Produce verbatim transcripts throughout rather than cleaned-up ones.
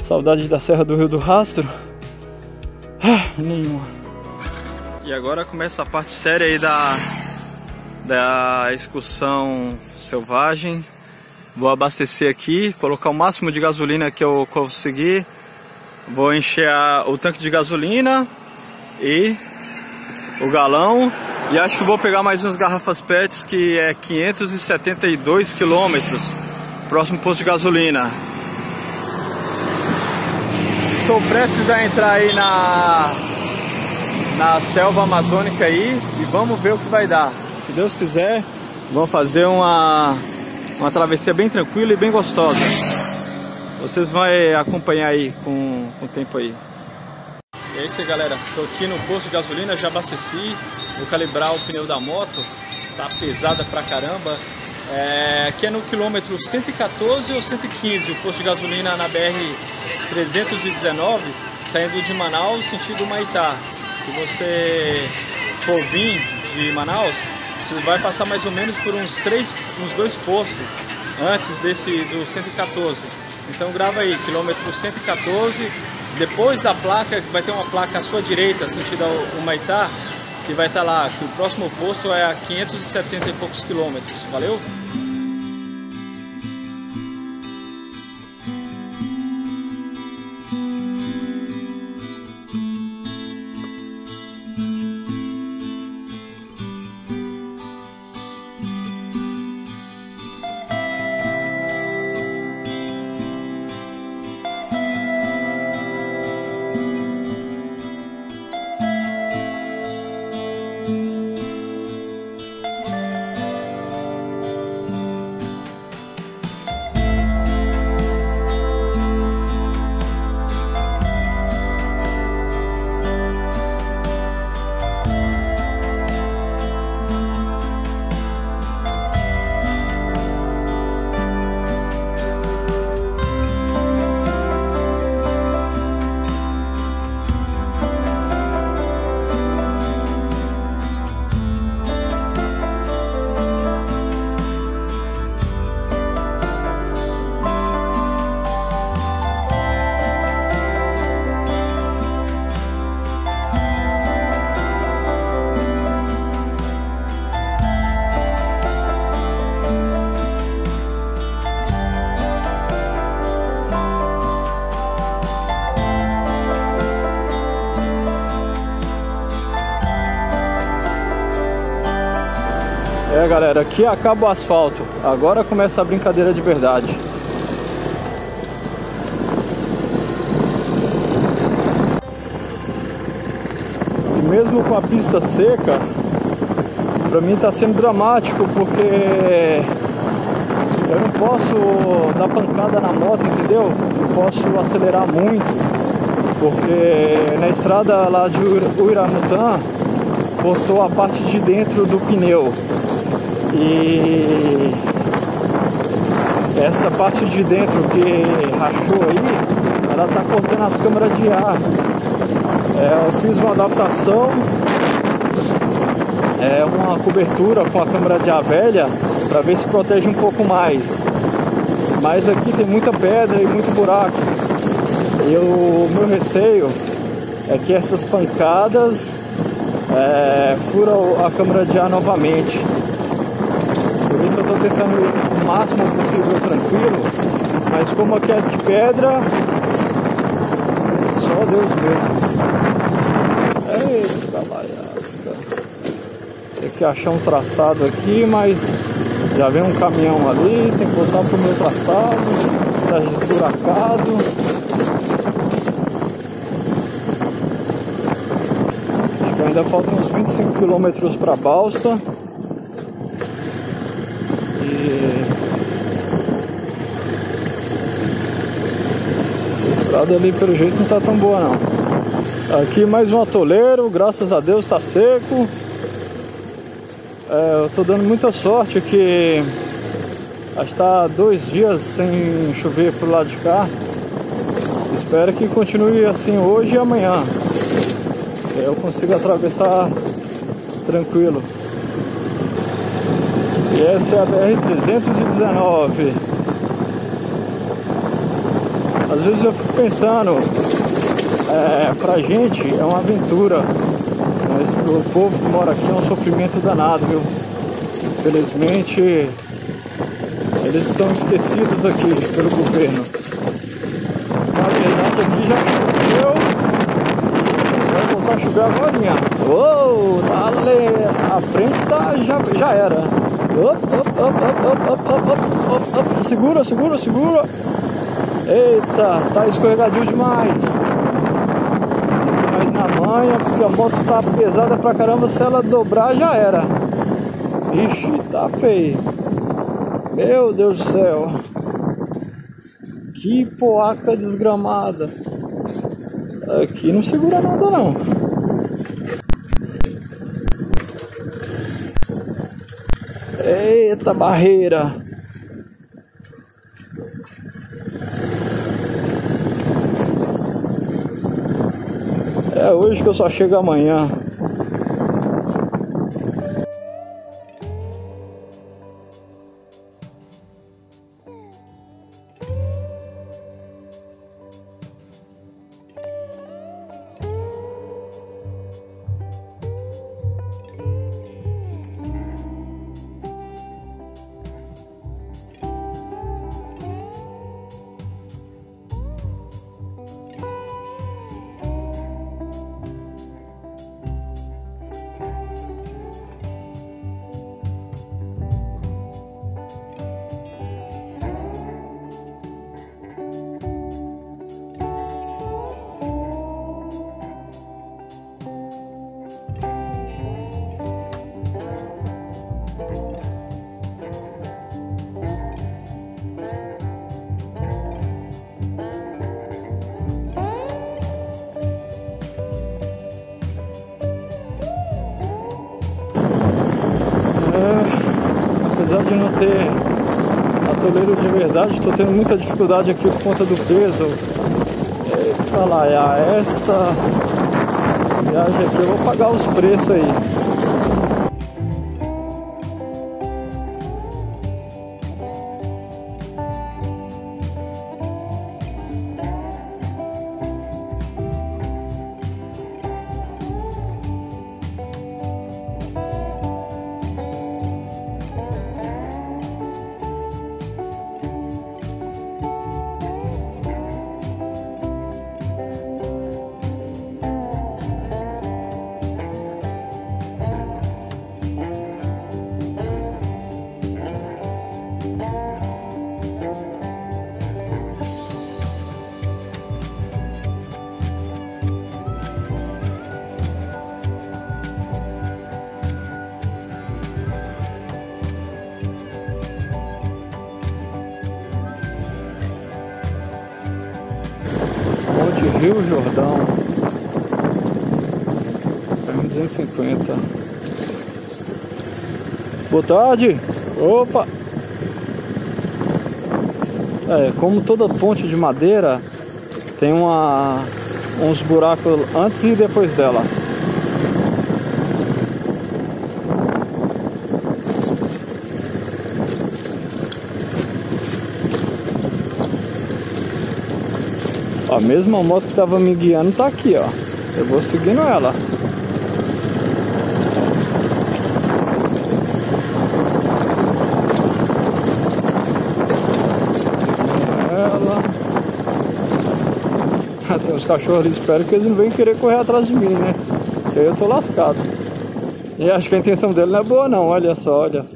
Saudade da Serra do Rio do Rastro? Ah, nenhuma. E agora começa a parte séria aí da, da excursão selvagem. Vou abastecer aqui, colocar o máximo de gasolina que eu conseguir. Vou encher a, o tanque de gasolina e o galão. E acho que vou pegar mais umas garrafas pets, que é quinhentos e setenta e dois quilômetros. Próximo posto de gasolina. Estou prestes a entrar aí na, na selva amazônica aí e vamos ver o que vai dar. Se Deus quiser, vamos fazer uma, uma travessia bem tranquila e bem gostosa. Vocês vão acompanhar aí com, com o tempo aí. E é isso aí, galera. Estou aqui no posto de gasolina, já abasteci. Vou calibrar o pneu da moto. Tá pesada pra caramba. É, aqui é no quilômetro cento e quatorze ou cento e quinze, o posto de gasolina na B R trezentos e dezenove, saindo de Manaus, sentido Humaitá. Se você for vir de Manaus, você vai passar mais ou menos por uns três, uns dois postos antes desse do cento e quatorze. Então grava aí, quilômetro cento e quatorze, depois da placa, vai ter uma placa à sua direita, sentido Humaitá, que vai estar lá, que o próximo posto é a quinhentos e setenta e poucos quilômetros. Valeu? É, galera, aqui acaba o asfalto. Agora começa a brincadeira de verdade. E mesmo com a pista seca, pra mim tá sendo dramático, porque eu não posso dar pancada na moto, entendeu? Não posso acelerar muito, porque na estrada lá de Uiramutã cortou a parte de dentro do pneu. E essa parte de dentro que rachou aí, ela tá cortando as câmeras de ar. É, eu fiz uma adaptação, é, uma cobertura com a câmera de ar velha, para ver se protege um pouco mais. Mas aqui tem muita pedra e muito buraco. E o meu receio é que essas pancadas é, furam a câmera de ar novamente. Por isso eu estou tentando ir o máximo possível tranquilo, mas como aqui é de pedra, só Deus mesmo. Eita baiasca. Tem que achar um traçado aqui, mas já vem um caminhão ali, tem que voltar pro meu traçado, tá esburacado. Acho que ainda faltam uns vinte e cinco quilômetros para Balsa. A estrada ali pelo jeito não tá tão boa não. Aqui mais um atoleiro, graças a Deus tá seco. É, eu tô dando muita sorte que acho que tá dois dias sem chover pro lado de cá. Espero que continue assim hoje e amanhã. Eu consigo atravessar tranquilo. E essa é a B R trezentos e dezenove. Às vezes eu fico pensando, é, pra gente é uma aventura, mas o povo que mora aqui é um sofrimento danado, viu? Infelizmente, eles estão esquecidos aqui pelo governo. Na verdade, aqui já choveu, vai voltar a chover agora. Uou, a frente tá, já, já era. Op, op, op, op, op, op, op, op, op. Segura, segura, segura. Eita, tá escorregadio demais. Mas na manha, porque a moto tá pesada pra caramba. Se ela dobrar, já era. Ixi, tá feio. Meu Deus do céu. Que poaca desgramada. Aqui não segura nada não. Eita barreira. É hoje que eu só chego amanhã. Apesar de não ter atoleiro de verdade, estou tendo muita dificuldade aqui por conta do peso. Eita lá, essa viagem aqui eu vou pagar os preços aí. Monte Rio Jordão, duzentos e cinquenta. Boa tarde. Opa. É, como toda ponte de madeira tem uma, uns buracos antes e depois dela. A mesma moto que estava me guiando tá aqui, ó. Eu vou seguindo ela. Ela. Tem uns cachorros ali, espero que eles não venham querer correr atrás de mim, né? Porque aí eu tô lascado. E acho que a intenção dele não é boa não, olha só, olha.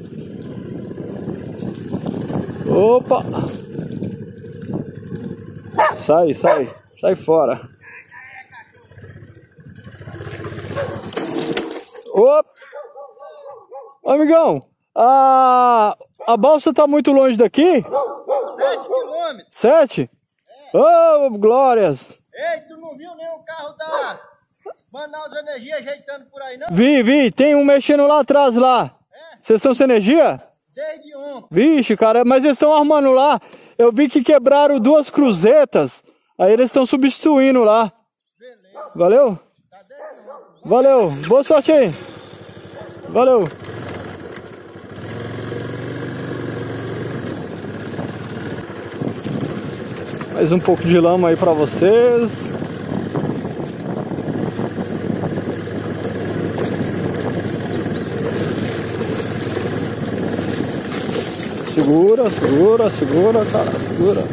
Opa! Sai, sai, sai fora. Opa! Amigão, a, a balsa tá muito longe daqui? Sete quilômetros. Sete? É. Oh, glórias! Ei, tu não viu nenhum carro da Manaus Energia ajeitando por aí, não? Vi, vi, tem um mexendo lá atrás lá. Vocês é. estão sem energia? Desde ontem. Vixe, cara, mas eles estão arrumando lá. Eu vi que quebraram duas cruzetas. Aí eles estão substituindo lá. Beleza. Valeu? Valeu. Boa sorte aí. Valeu. Mais um pouco de lama aí pra vocês. Segura, segura, segura, cara, segura.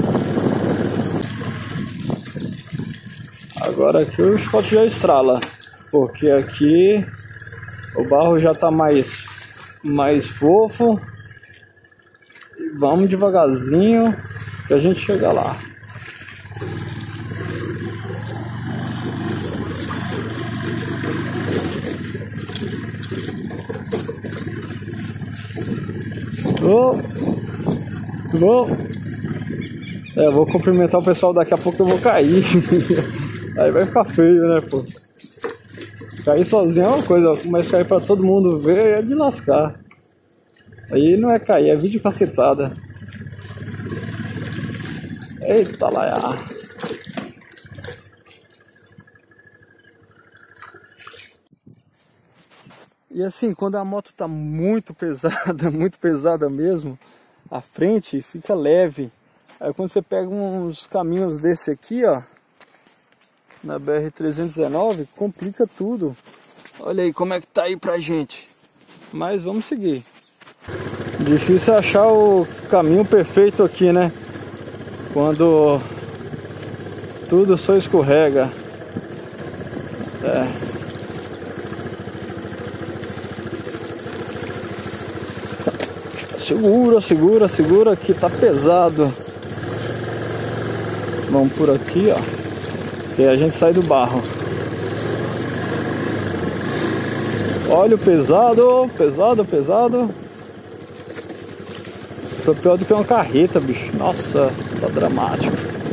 Agora aqui o Scott já estrala, porque aqui o barro já tá mais, mais fofo. E vamos devagarzinho que a gente chega lá. Oh, oh. É, eu vou cumprimentar o pessoal, daqui a pouco eu vou cair. Aí vai ficar feio, né, pô? Cair sozinho é uma coisa, mas cair pra todo mundo ver é de lascar. Aí não é cair, é vídeo cacetada. Eita lá. E assim, quando a moto tá muito pesada, muito pesada mesmo, a frente fica leve. Aí quando você pega uns caminhos desse aqui, ó, na B R trezentos e dezenove, complica tudo. Olha aí como é que tá aí pra gente. Mas vamos seguir. Difícil achar o caminho perfeito aqui, né? Quando tudo só escorrega. É. Segura, segura, segura, que tá pesado. Vamos por aqui, ó. E a gente sai do barro. Olha o pesado, pesado, pesado. Tô pior do que uma carreta, bicho. Nossa, tá dramático.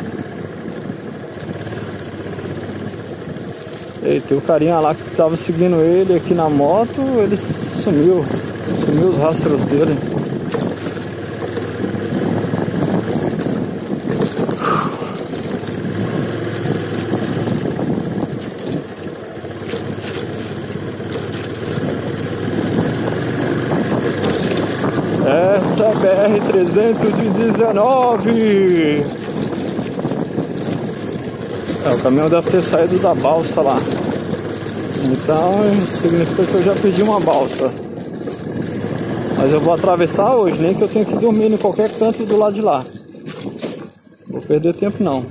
E tem o carinha lá que tava seguindo ele aqui na moto, ele sumiu. Sumiu os rastros dele. Essa é B R trezentos e dezenove. É, o caminhão deve ter saído da balsa lá. Então significa que eu já pedi uma balsa. Mas eu vou atravessar hoje, nem que eu tenha que dormir em qualquer canto do lado de lá. Vou perder tempo não.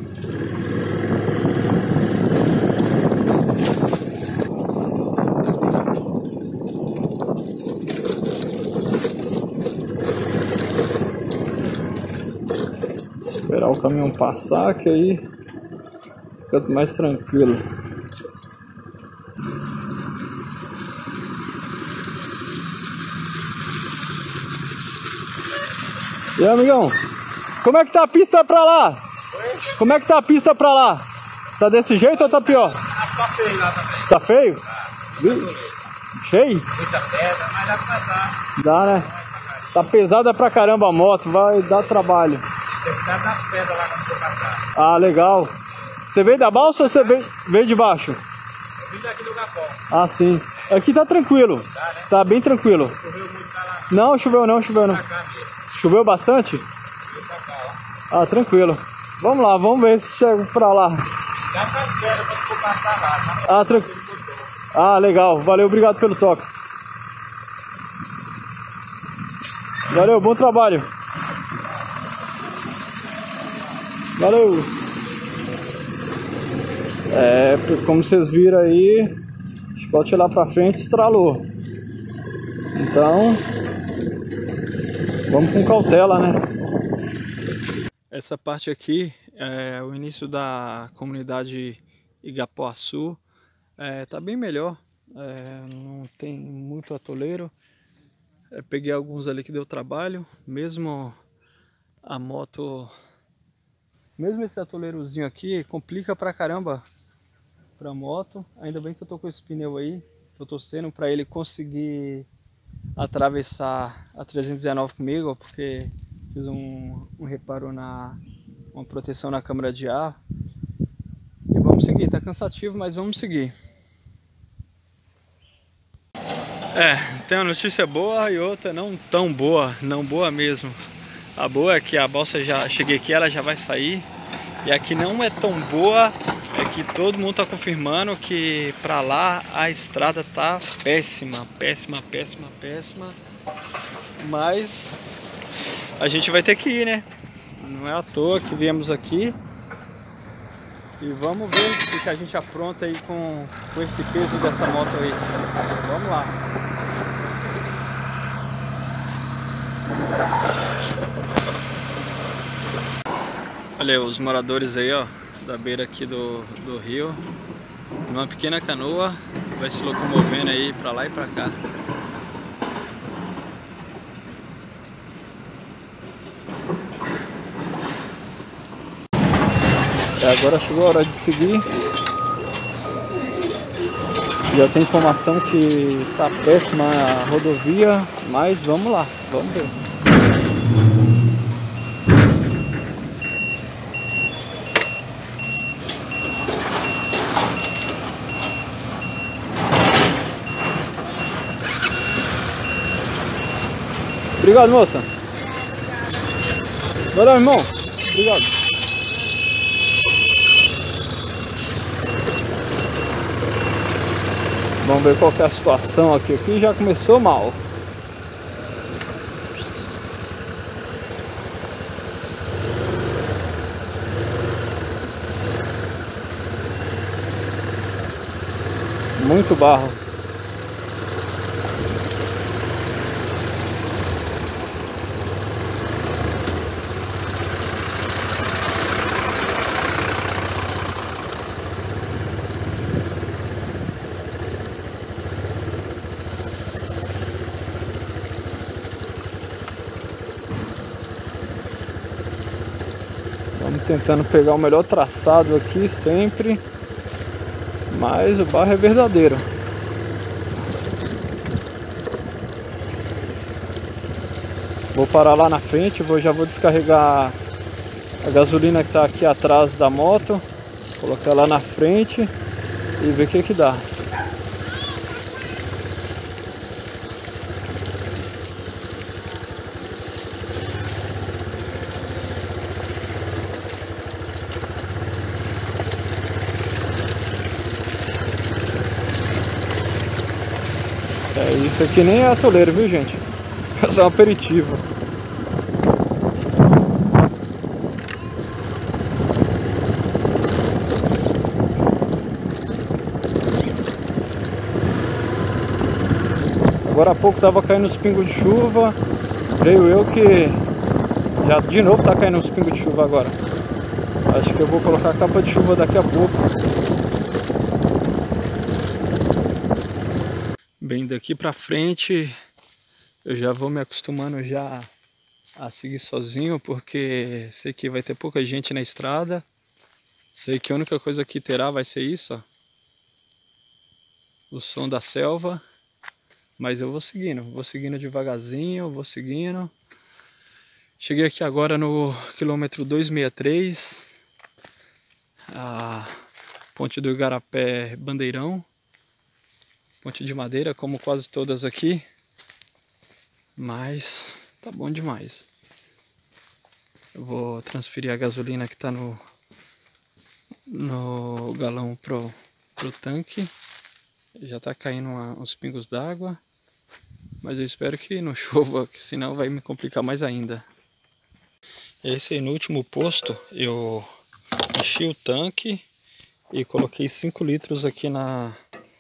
Esperar o caminhão passar, que aí fica mais tranquilo. E aí, amigão? Como é que tá a pista pra lá? Oi? Como é que tá a pista pra lá? Tá desse jeito ou tá pior? Tá feio lá também. Tá feio? Tá cheio? muita pedra, mas dá pra passar. Dá, né? Tá pesada pra caramba a moto, vai dar trabalho. Tem que estar nas pedras lá quando for passar. Ah, legal. Você veio da balsa ou você veio, veio de baixo? Eu vim daqui do Gapó. Ah, sim. Aqui tá tranquilo. Tá, né? Tá bem tranquilo. Choveu muito pra lá. Não, choveu não, choveu não. Pra cá mesmo. Choveu bastante? Vim pra cá, ó. Ah, tranquilo. Vamos lá, vamos ver se chega pra lá. Dá pras pedras quando for passar lá, tá? Ah, tranquilo. Ah, legal. Valeu, obrigado pelo toque. Valeu, bom trabalho. Valeu. É, como vocês viram aí, o Scott lá pra frente estralou. Então, vamos com cautela, né? Essa parte aqui é o início da comunidade Igapuaçu. É, tá bem melhor, é, não tem muito atoleiro. É, peguei alguns ali que deu trabalho, mesmo a moto, mesmo esse atoleirozinho aqui complica pra caramba pra moto. Ainda bem que eu tô com esse pneu aí, tô torcendo pra ele conseguir atravessar a trezentos e dezenove comigo, ó, porque fiz um, um reparo na uma proteção na câmara de ar. E vamos seguir, tá cansativo, mas vamos seguir. É, tem uma notícia boa e outra não tão boa, não boa mesmo. A boa é que a balsa já, cheguei aqui, ela já vai sair. E a que não é tão boa é que todo mundo tá confirmando que pra lá a estrada tá péssima, péssima, péssima, péssima. Mas a gente vai ter que ir, né? Não é à toa que viemos aqui. E vamos ver o que a gente apronta aí com, com esse peso dessa moto aí. Vamos lá. Olha aí, os moradores aí, ó, da beira aqui do, do rio, numa pequena canoa, vai se locomovendo aí pra lá e pra cá. É, agora chegou a hora de seguir. Já tem informação que tá péssima a rodovia, mas vamos lá, vamos ver. Obrigado, moça. Valeu, irmão. Obrigado. Vamos ver qual que é a situação aqui. Aqui já começou mal. Muito barro. Vamos tentando pegar o melhor traçado aqui sempre, mas o barro é verdadeiro. Vou parar lá na frente, vou, já vou descarregar a gasolina que está aqui atrás da moto, colocar lá na frente e ver o que que dá. É, isso aqui nem é atoleiro, viu, gente? É só um aperitivo. Agora há pouco tava caindo uns pingos de chuva. Creio eu que já de novo tá caindo uns pingos de chuva agora. Acho que eu vou colocar a capa de chuva daqui a pouco. Bem, daqui pra frente eu já vou me acostumando já a seguir sozinho, porque sei que vai ter pouca gente na estrada. Sei que a única coisa que terá vai ser isso, ó, o som da selva. Mas eu vou seguindo, vou seguindo devagarzinho, vou seguindo. Cheguei aqui agora no quilômetro duzentos e sessenta e três, a ponte do Igarapé Bandeirão. Ponte de madeira, como quase todas aqui, mas tá bom demais. Eu vou transferir a gasolina que tá no, no galão pro, pro tanque. Já tá caindo uma, uns pingos d'água, mas eu espero que não chova, que senão vai me complicar mais ainda. Esse aí, no último posto eu enchi o tanque e coloquei cinco litros aqui na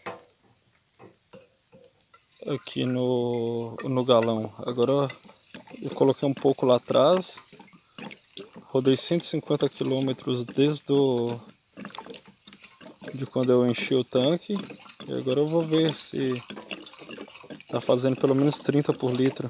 aqui no, no galão. Agora eu coloquei um pouco lá atrás, rodei cento e cinquenta quilômetros desde o, de quando eu enchi o tanque, e agora eu vou ver se tá fazendo pelo menos trinta por litro.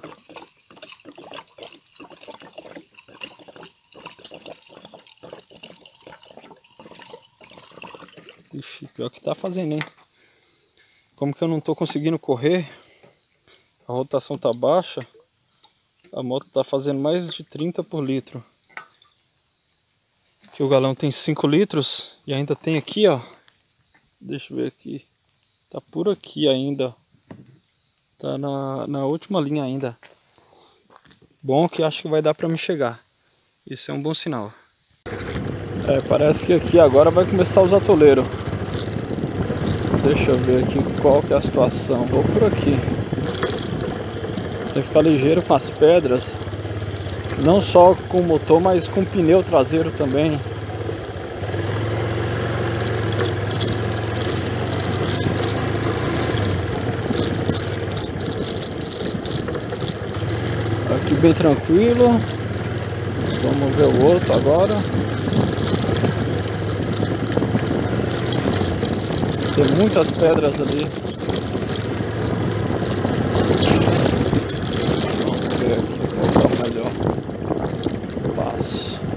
Ixi, pior que tá fazendo, hein? Como que eu não tô conseguindo correr, a rotação tá baixa, a moto tá fazendo mais de trinta por litro. Aqui o galão tem cinco litros e ainda tem aqui, ó. Deixa eu ver aqui. Tá por aqui ainda. Tá na, na última linha ainda. Bom que acho que vai dar pra me chegar. Isso é um bom sinal. É, parece que aqui agora vai começar os atoleiros. Deixa eu ver aqui qual que é a situação. Vou por aqui. Tem que ficar ligeiro com as pedras. Não só com o motor, mas com o pneu traseiro também. Aqui bem tranquilo. Vamos ver o outro agora. Tem muitas pedras ali. Vamos ver aqui qual é o melhor passo.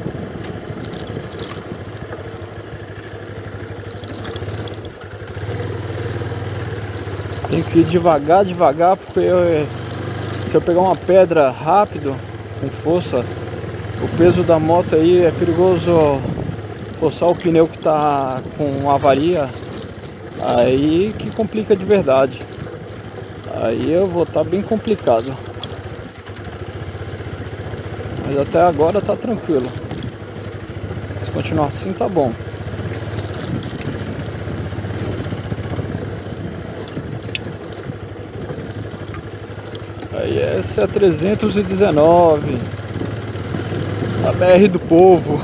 Tem que ir devagar, devagar, porque eu, se eu pegar uma pedra rápido, com força, o peso da moto aí é perigoso forçar o pneu que está com avaria. Aí que complica de verdade. Aí eu vou estar bem complicado. Mas até agora tá tranquilo. Se continuar assim tá bom. Aí essa é a trezentos e dezenove. A B R do povo.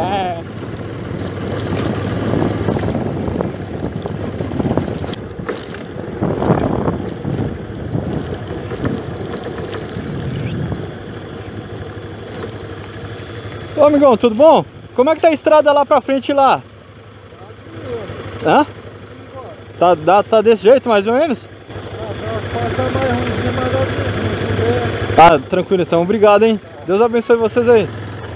Ô amigão, tudo bom? Como é que tá a estrada lá pra frente lá? Hã? Tá, tá, tá desse jeito mais ou menos? Ah, tranquilo então, obrigado hein. Deus abençoe vocês aí.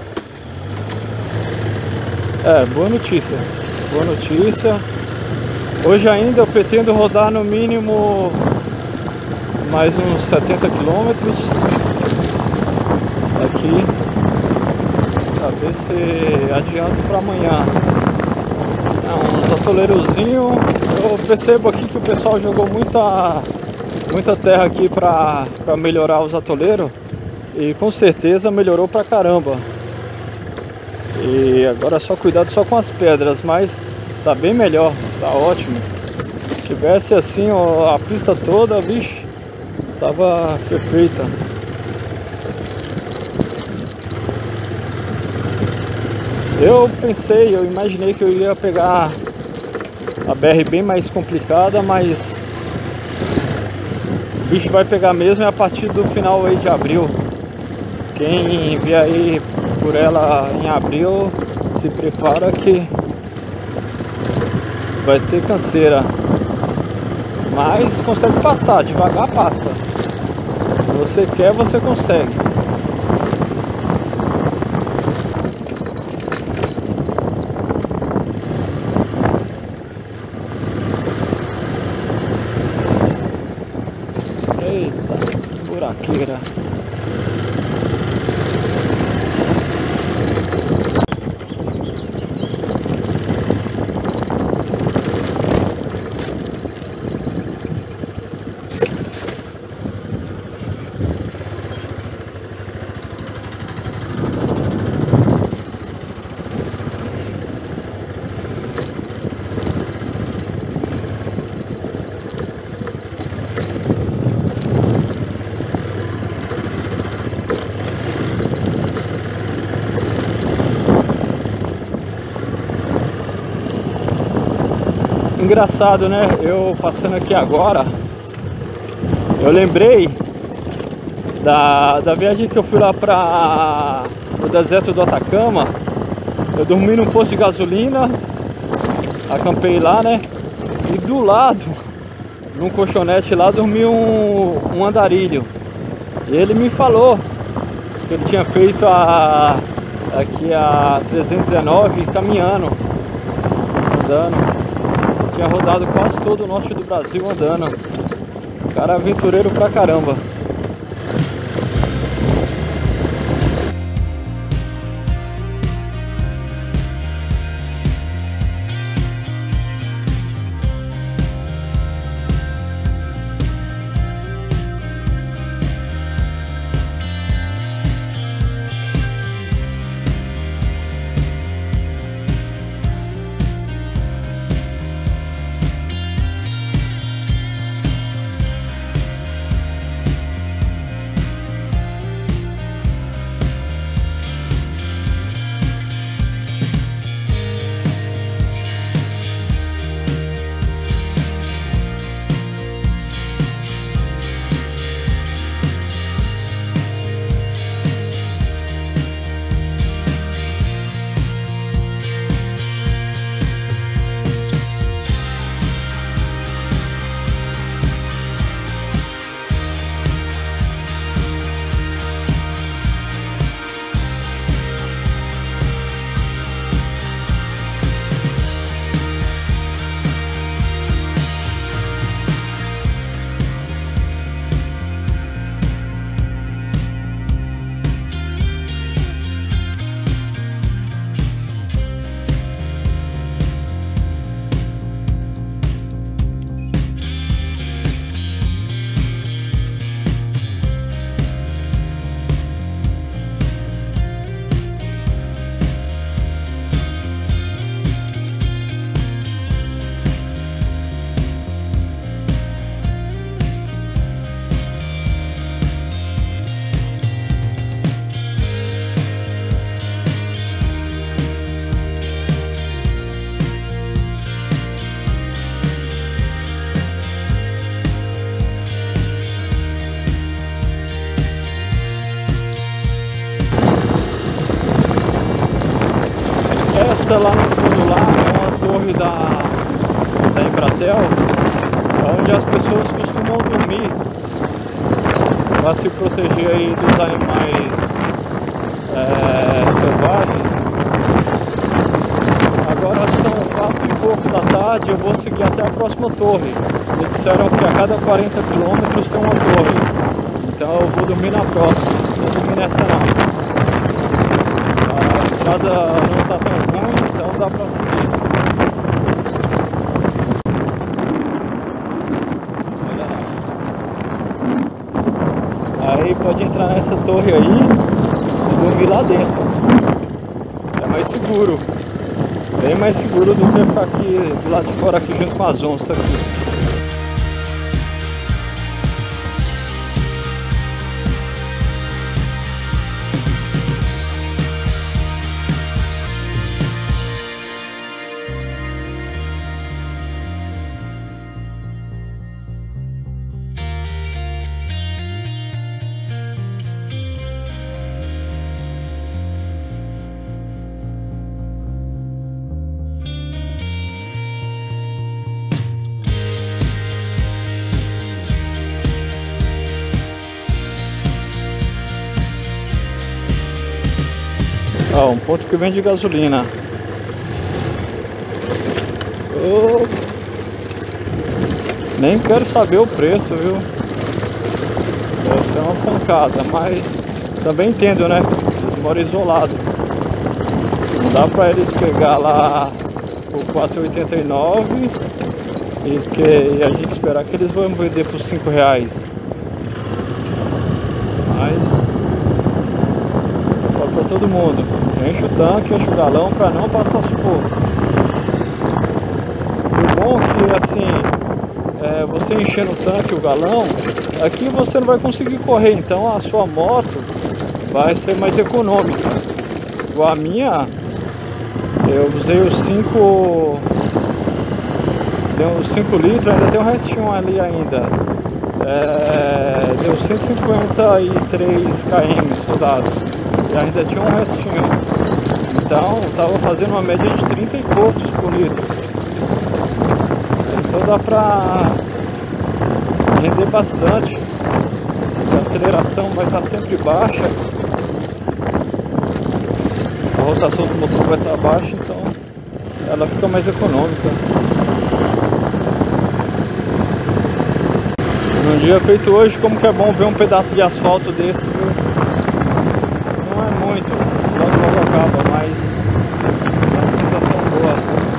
É, boa notícia. Boa notícia. Hoje ainda eu pretendo rodar no mínimo mais uns setenta quilômetros aqui. Pra ver se adianto para amanhã. É, uns atoleirozinhos. Eu percebo aqui que o pessoal jogou muita, muita terra aqui para melhorar os atoleiros. E com certeza melhorou pra caramba. E agora é só cuidado só com as pedras, mas tá bem melhor, tá ótimo. Se tivesse assim ó, a pista toda, vixe, tava perfeita. Eu pensei, eu imaginei que eu ia pegar a B R bem mais complicada, mas o bicho vai pegar mesmo é a partir do final aí de abril. Quem vier aí por ela em abril, se prepara que vai ter canseira. Mas consegue passar, devagar passa. Se você quer, você consegue. Buraqueira. Engraçado, né? Eu passando aqui agora, eu lembrei da, da viagem que eu fui lá para o deserto do Atacama. Eu dormi num posto de gasolina, acampei lá, né? E do lado, num colchonete lá, dormi um, um andarilho. E ele me falou que ele tinha feito a, aqui a trezentos e dezenove caminhando, andando. Tinha rodado quase todo o norte do Brasil andando. Cara aventureiro pra caramba. Essa lá no fundo lá é uma torre da, da Embratel, onde as pessoas costumam dormir para se proteger aí dos animais é, selvagens. Agora são quatro e pouco da tarde, eu vou seguir até a próxima torre. Eles disseram que a cada quarenta quilômetros tem uma torre, então eu vou dormir na próxima, não vou dormir nessa não. A estrada não está tão ruim, então dá para seguir. Aí pode entrar nessa torre aí e dormir lá dentro. É mais seguro. Bem mais seguro do que ficar aqui do lado de fora aqui junto com as onças aqui. Ó, um ponto que vende gasolina. Oh, nem quero saber o preço, viu? Deve ser uma pancada, mas também entendo, né? Eles moram isolados. Não dá pra eles pegar lá por quatro reais e oitenta e nove centavos e, que, e a gente esperar que eles vão vender por cinco reais. Mas para todo mundo, enche o tanque, enche o galão para não passar sufoco. O bom é que assim, é, você enchendo o tanque, o galão, aqui você não vai conseguir correr, então a sua moto vai ser mais econômica. Igual a minha, eu usei os cinco, deu uns cinco litros, ainda tem um restinho ali ainda. É, deu cento e cinquenta e três quilômetros rodados. E ainda tinha um restinho. Então estava fazendo uma média de trinta e poucos por litro. Então dá pra render bastante. A aceleração vai estar sempre baixa. A rotação do motor vai estar baixa, então ela fica mais econômica. Num dia feito hoje, como que é bom ver um pedaço de asfalto desse, viu? Muito, logo logo acaba, mas é uma sensação boa.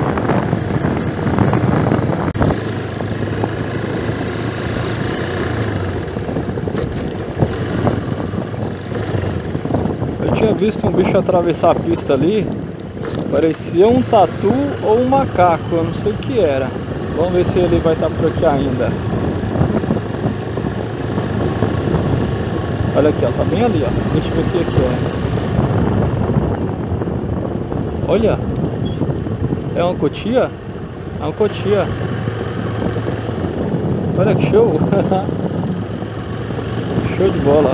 Eu tinha visto um bicho atravessar a pista ali, parecia um tatu ou um macaco, eu não sei o que era. Vamos ver se ele vai estar por aqui ainda. Olha aqui, ó, tá bem ali, ó. Deixa eu ver o que aqui é. Olha, é uma cotia? É uma cotia. Olha que show. Show de bola.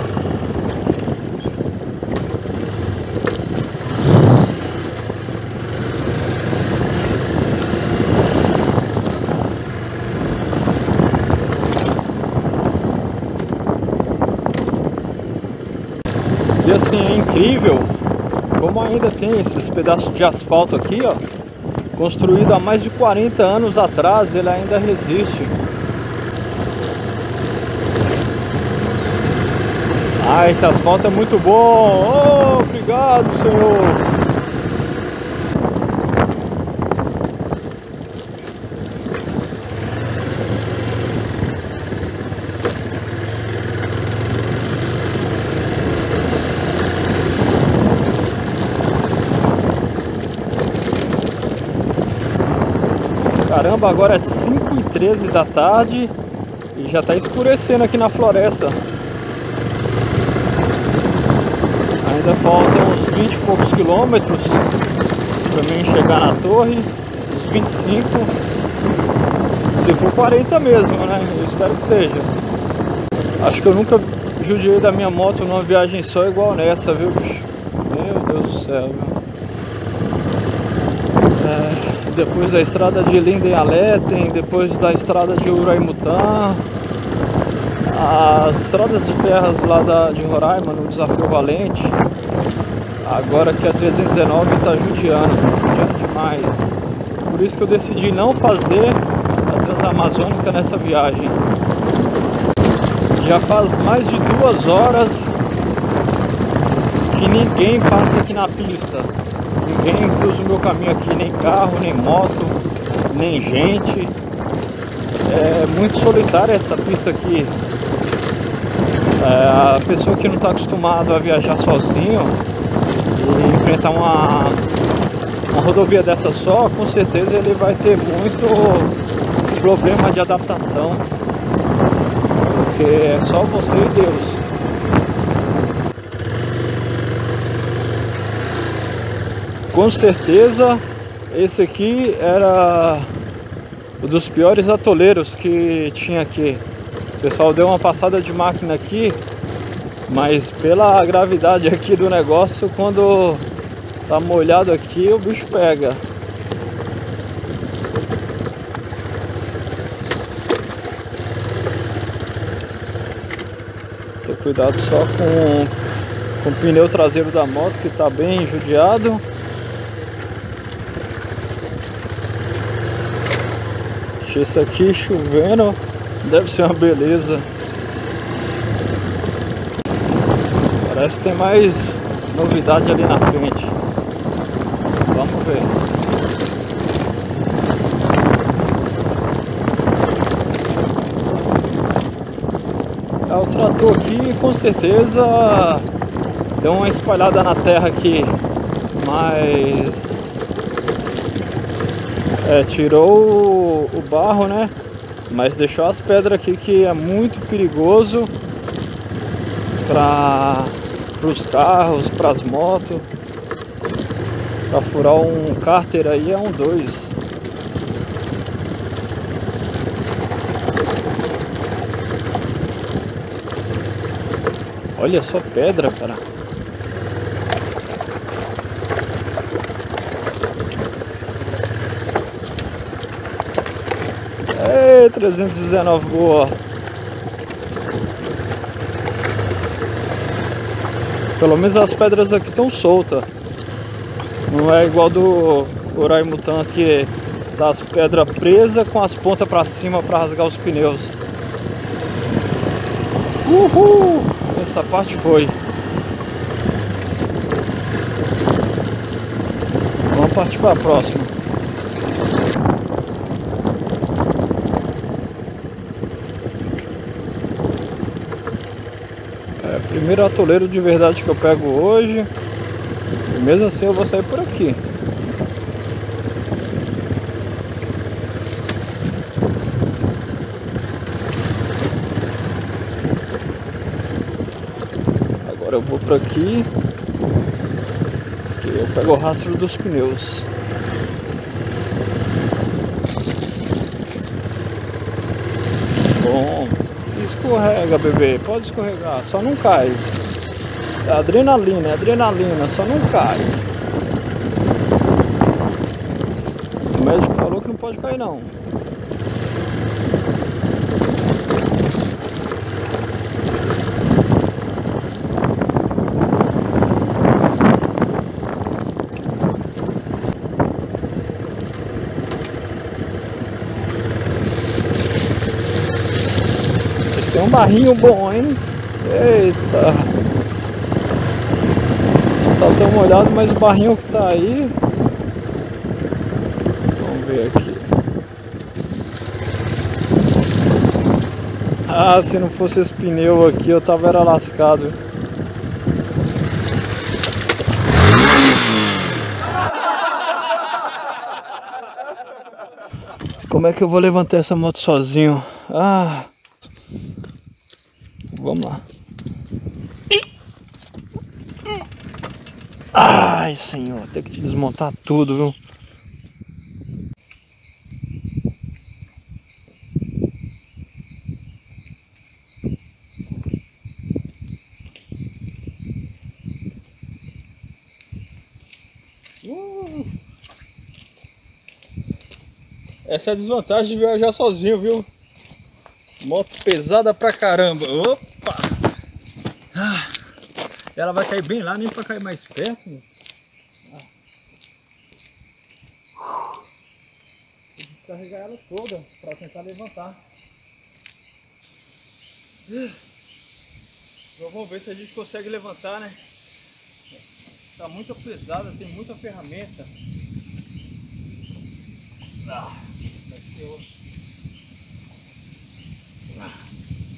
E assim, é incrível como ainda tem esses pedaços de asfalto aqui, ó, construído há mais de quarenta anos atrás, ele ainda resiste. Ah, esse asfalto é muito bom. Oh, obrigado, Senhor. Caramba, agora é cinco e treze da tarde e já está escurecendo aqui na floresta. Ainda faltam uns vinte e poucos quilômetros para mim chegar na torre, uns vinte e cinco, se for quarenta mesmo, né? Eu espero que seja. Acho que eu nunca judiei da minha moto numa viagem só igual nessa, viu, bicho? Meu Deus do céu, viu? depois da estrada de Linden-Aleten, depois da estrada de Uraimutã, as estradas de terras lá da, de Roraima, no Desafio Valente. Agora que a trezentos e dezenove está judiando, judiando demais. Por isso que eu decidi não fazer a Transamazônica nessa viagem. Já faz mais de duas horas que ninguém passa aqui na pista. Ninguém cruza o meu caminho aqui, nem carro, nem moto, nem gente. É muito solitária essa pista aqui. É, a pessoa que não está acostumada a viajar sozinho e enfrentar uma, uma rodovia dessa só, com certeza ele vai ter muito problema de adaptação. Porque é só você e Deus. Com certeza esse aqui era um dos piores atoleiros que tinha aqui. O pessoal deu uma passada de máquina aqui, mas pela gravidade aqui do negócio, quando tá molhado aqui, o bicho pega. Ter cuidado só com, com o pneu traseiro da moto, que tá bem judiado. Esse aqui chovendo deve ser uma beleza. Parece que tem mais novidade ali na frente. Vamos ver. É, o trator aqui com certeza deu uma espalhada na terra aqui, mas É, tirou o, o barro, né? Mas deixou as pedras aqui, que é muito perigoso para os carros, para as motos. Para furar um cárter aí é um dois. Olha só pedra, cara. Ei, trezentos e dezenove, boa. Pelo menos as pedras aqui estão soltas. Não é igual do Uraimutã, que tá as pedras presas com as pontas para cima para rasgar os pneus. Uhul! Essa parte foi. Vamos partir para a próxima. É, primeiro atoleiro de verdade que eu pego hoje. E mesmo assim eu vou sair por aqui. Agora eu vou por aqui, que eu pego o rastro dos pneus. Bom, escorrega, bebê, pode escorregar, só não cai. É adrenalina, é adrenalina, só não cai. O médico falou que não pode cair não. Tem um barrinho bom, hein? Eita! Não tá tão molhado, mas o barrinho que tá aí. Vamos ver aqui. Ah, se não fosse esse pneu aqui, eu tava era lascado. Como é que eu vou levantar essa moto sozinho? Ah! Vamos lá. Ai, senhor, tem que desmontar tudo, viu? Uh. Essa é a desvantagem de viajar sozinho, viu? Moto pesada pra caramba. Opa! Ah, ela vai cair bem lá, nem pra cair mais perto. Ah. Tem que carregar ela toda pra tentar levantar. Vamos ver se a gente consegue levantar, né? Tá muito pesada, tem muita ferramenta. Ah, vai ser osso. Ah.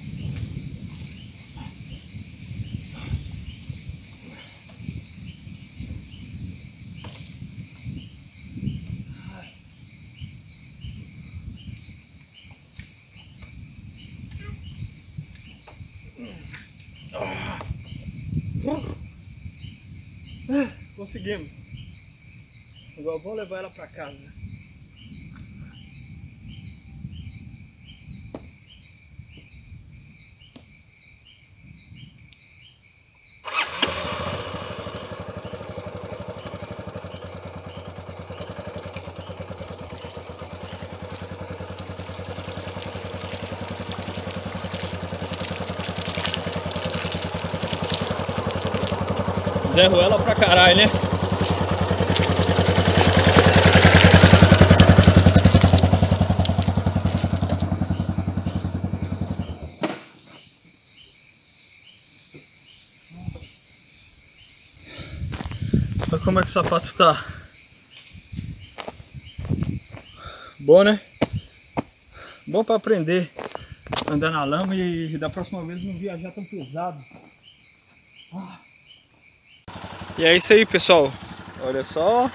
Ah, conseguimos. Agora vamos levar ela para casa. Zerro ela pra caralho, né? Olha como é que o sapato tá. Bom, né? Bom pra aprender a andar na lama e da próxima vez não viajar tão pesado. Ah. E é isso aí, pessoal. Olha só.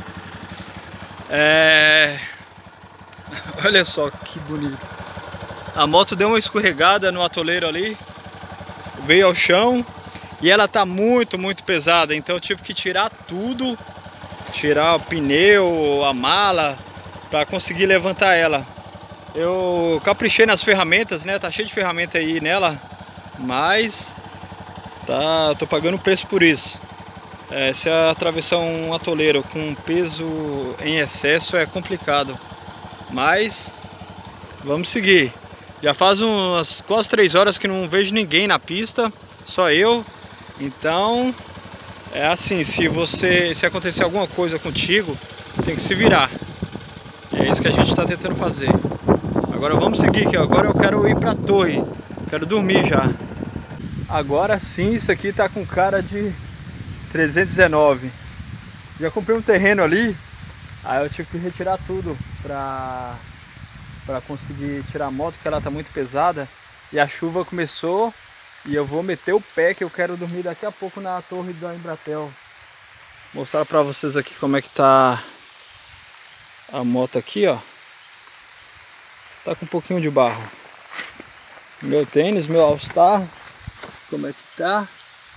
É... Olha só que bonito. A moto deu uma escorregada no atoleiro ali. Veio ao chão. E ela tá muito, muito pesada. Então eu tive que tirar tudo. Tirar o pneu, a mala, para conseguir levantar ela. Eu caprichei nas ferramentas, né? Tá cheio de ferramenta aí nela. Mas tá, eu tô pagando preço por isso. É, se atravessar um atoleiro com peso em excesso é complicado, mas vamos seguir. Já faz umas quase três horas que não vejo ninguém na pista, só eu. Então é assim, se você se acontecer alguma coisa contigo, tem que se virar. É isso que a gente está tentando fazer. Agora vamos seguir, que agora eu quero ir para a torre, quero dormir já. Agora sim, isso aqui tá com cara de trezentos e dezenove. Já comprei um terreno ali, aí eu tive que retirar tudo pra, pra conseguir tirar a moto, porque ela tá muito pesada. E a chuva começou e eu vou meter o pé, que eu quero dormir daqui a pouco na torre da Embratel. Vou mostrar pra vocês aqui como é que tá a moto aqui, ó. Tá com um pouquinho de barro. Meu tênis, meu All-Star, como é que tá?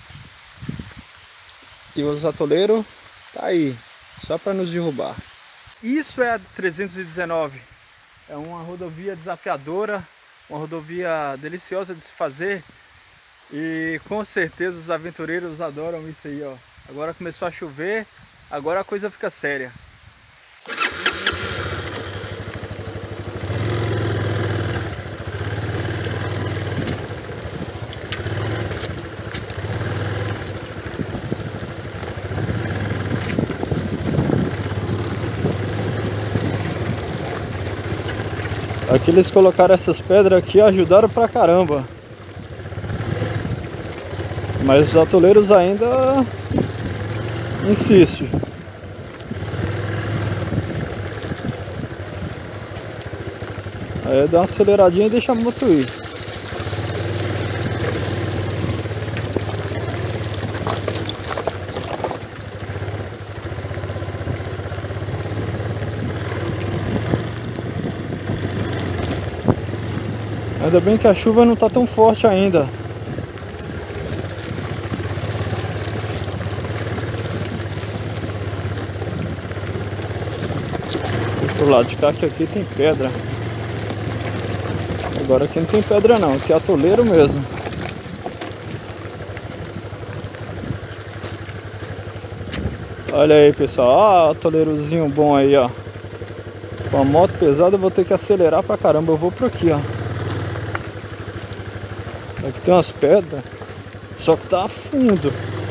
E os atoleiros tá aí, só para nos derrubar. Isso é a trezentos e dezenove. É uma rodovia desafiadora, uma rodovia deliciosa de se fazer. E com certeza os aventureiros adoram isso aí, ó. Agora começou a chover, agora a coisa fica séria. Aqui eles colocaram essas pedras aqui, ajudaram pra caramba. Mas os atoleiros ainda insistem. Aí dá uma aceleradinha e deixa a moto ir. Ainda bem que a chuva não está tão forte ainda. Do lado de cá, que aqui tem pedra. Agora aqui não tem pedra não, aqui é atoleiro mesmo. Olha aí, pessoal, ó, atoleirozinho bom aí, ó. Com a moto pesada eu vou ter que acelerar pra caramba. Eu vou por aqui, ó. Aqui tem umas pedras, só que tá a fundo.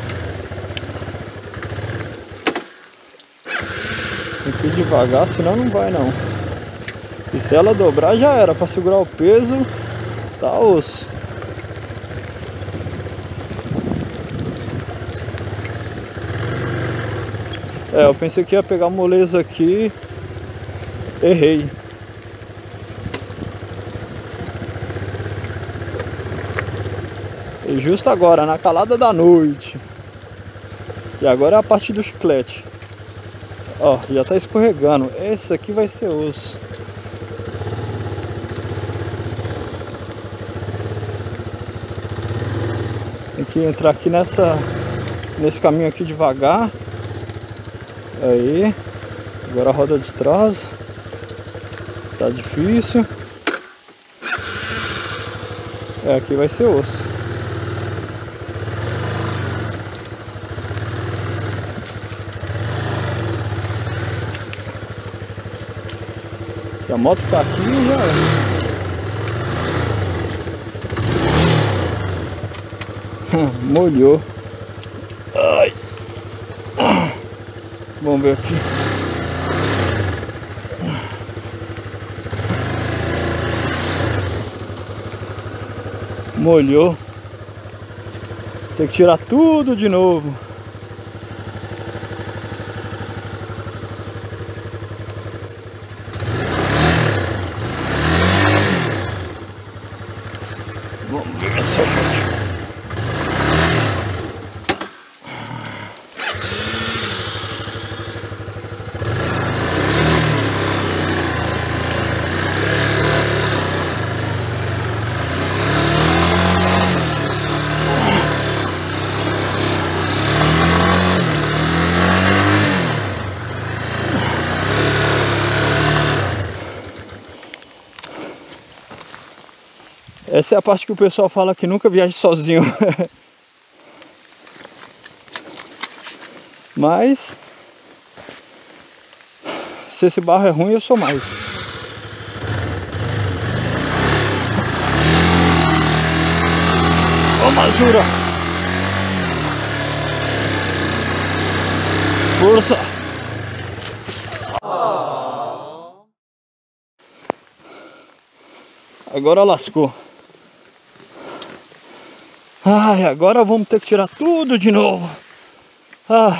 Tem que ir devagar, senão não vai não. E se ela dobrar já era, pra segurar o peso, tá osso. É, eu pensei que ia pegar moleza aqui, errei. E justo agora, na calada da noite. E agora é a parte do chiclete. Ó, já tá escorregando. Esse aqui vai ser osso. Tem que entrar aqui nessa, nesse caminho aqui devagar. Aí. Agora a roda de trás. Tá difícil. É, aqui vai ser osso. Se a moto tá aqui, já é. Molhou. Ai. Vamos ver aqui. Molhou. Tem que tirar tudo de novo. Vamos ver se eu molho. Essa é a parte que o pessoal fala que nunca viaja sozinho. Mas se esse barro é ruim, eu sou mais. Ô, Mazura! Força! Agora lascou. Ai, agora vamos ter que tirar tudo de novo. Ah.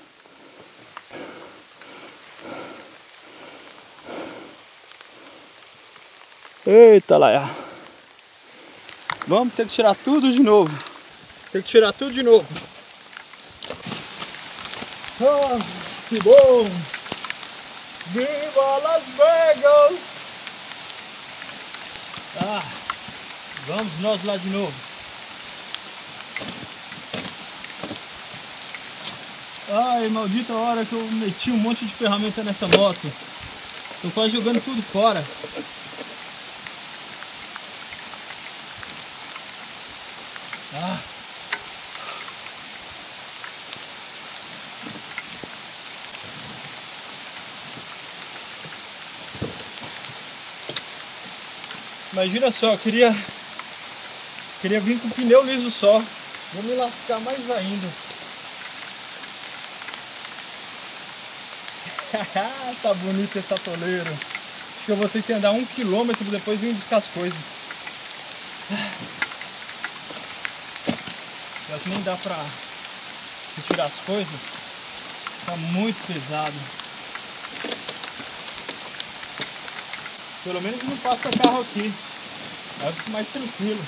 Eita, Laia. Vamos ter que tirar tudo de novo. Tem que tirar tudo de novo. Ah, que bom! Viva Las Vegas! Ah, vamos nós lá de novo. Ai, maldita hora que eu meti um monte de ferramenta nessa moto. Tô quase jogando tudo fora. Ah. Imagina só, eu queria queria vir com pneu liso só. Vou me lascar mais ainda. Tá bonito esse atoleiro. Acho que eu vou ter que andar um quilômetro depois vir buscar as coisas. Eu que nem dá pra retirar as coisas. Tá muito pesado. Pelo menos não passa carro aqui. Aí eu fico mais tranquilo.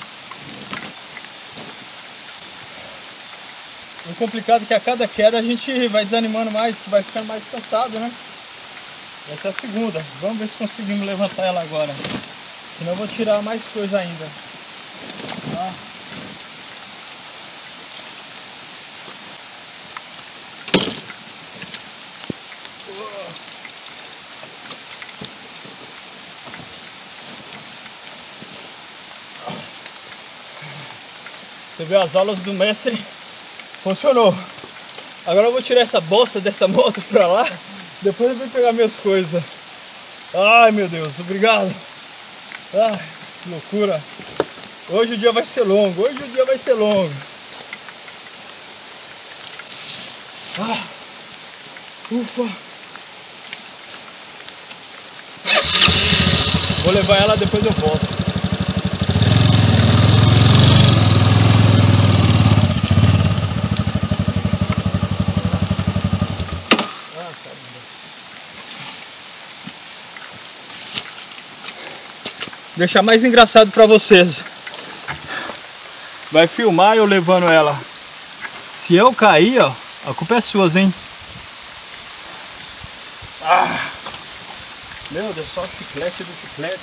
O complicado é que a cada queda a gente vai desanimando mais, que vai ficando mais cansado, né? Essa é a segunda. Vamos ver se conseguimos levantar ela agora. Senão eu vou tirar mais coisa ainda. Tá? Você viu, as aulas do mestre funcionou. Agora eu vou tirar essa bosta dessa moto pra lá. Depois eu vou pegar minhas coisas. Ai, meu Deus, obrigado. Ai, que loucura. Hoje o dia vai ser longo, hoje o dia vai ser longo. Ah, ufa. Vou levar ela, depois eu volto. Deixar mais engraçado pra vocês. Vai filmar eu levando ela. Se eu cair, ó, a culpa é sua, hein? Ah, meu Deus, só o chiclete do chiclete.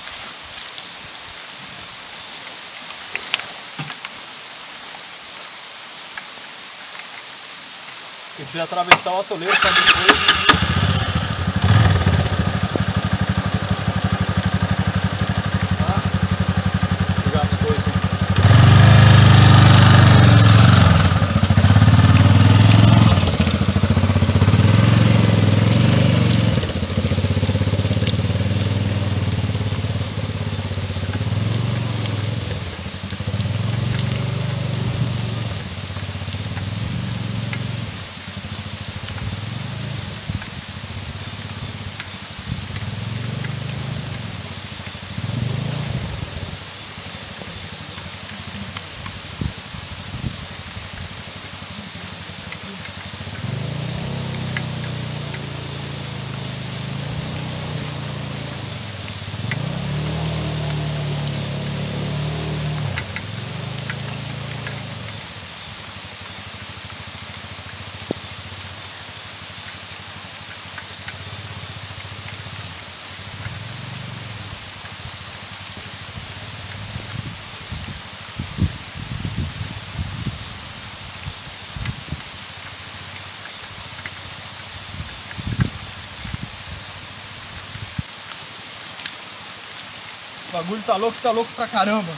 Eu fui atravessar o atoleiro pra depois. O bagulho tá louco, tá louco pra caramba.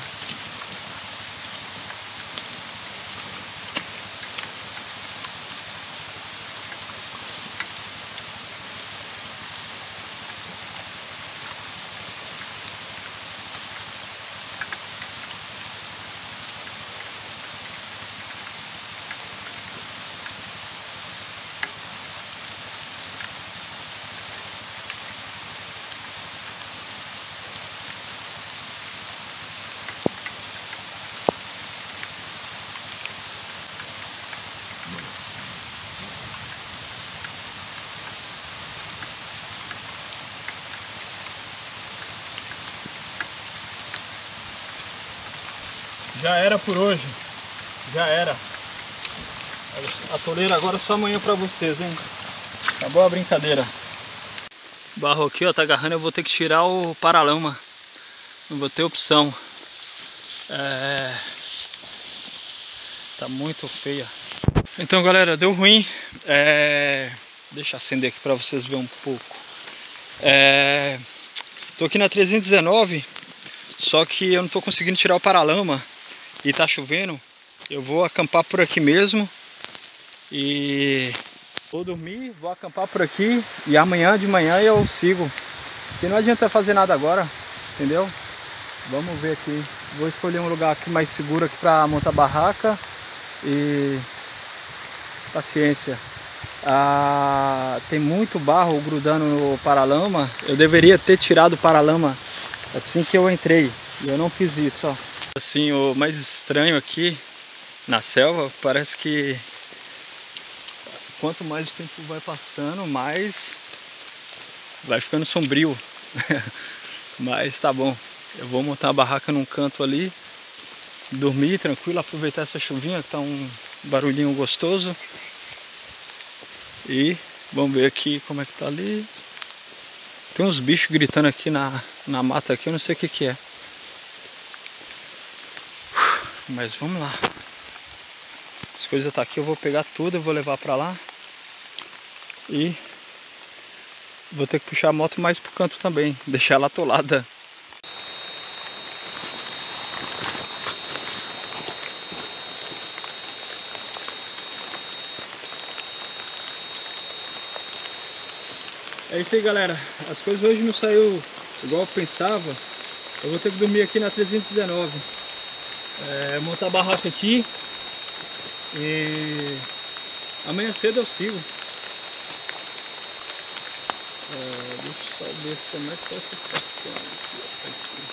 Já era por hoje, já era. A toleira agora é só amanhã pra vocês, hein? Acabou a brincadeira. O barro aqui, ó, tá agarrando, eu vou ter que tirar o paralama. Não vou ter opção. É... Tá muito feia. Então, galera, deu ruim. É... Deixa eu acender aqui pra vocês verem um pouco. É... Tô aqui na trezentos e dezenove, só que eu não tô conseguindo tirar o paralama. E tá chovendo, eu vou acampar por aqui mesmo. E vou dormir, vou acampar por aqui. E amanhã de manhã eu sigo. Porque não adianta fazer nada agora, entendeu? Vamos ver aqui. Vou escolher um lugar aqui mais seguro aqui pra montar barraca. E paciência. Ah, tem muito barro grudando no paralama. Eu deveria ter tirado o paralama assim que eu entrei. E eu não fiz isso, ó. Assim, o mais estranho aqui na selva, parece que quanto mais o tempo vai passando, mais vai ficando sombrio. Mas tá bom, eu vou montar a barraca num canto ali, dormir tranquilo, aproveitar essa chuvinha que tá um barulhinho gostoso. E vamos ver aqui como é que tá ali. Tem uns bichos gritando aqui na, na mata aqui, eu não sei o que que é. Mas vamos lá. As coisas tá aqui, eu vou pegar tudo, eu vou levar pra lá. E vou ter que puxar a moto mais pro canto também, deixar ela atolada. É isso aí, galera. As coisas hoje não saiu igual eu pensava. Eu vou ter que dormir aqui na trezentos e dezenove. É, montar a barraca aqui. E amanhã cedo eu sigo. É, deixa eu só ver como é que tá essa situação aqui, aqui.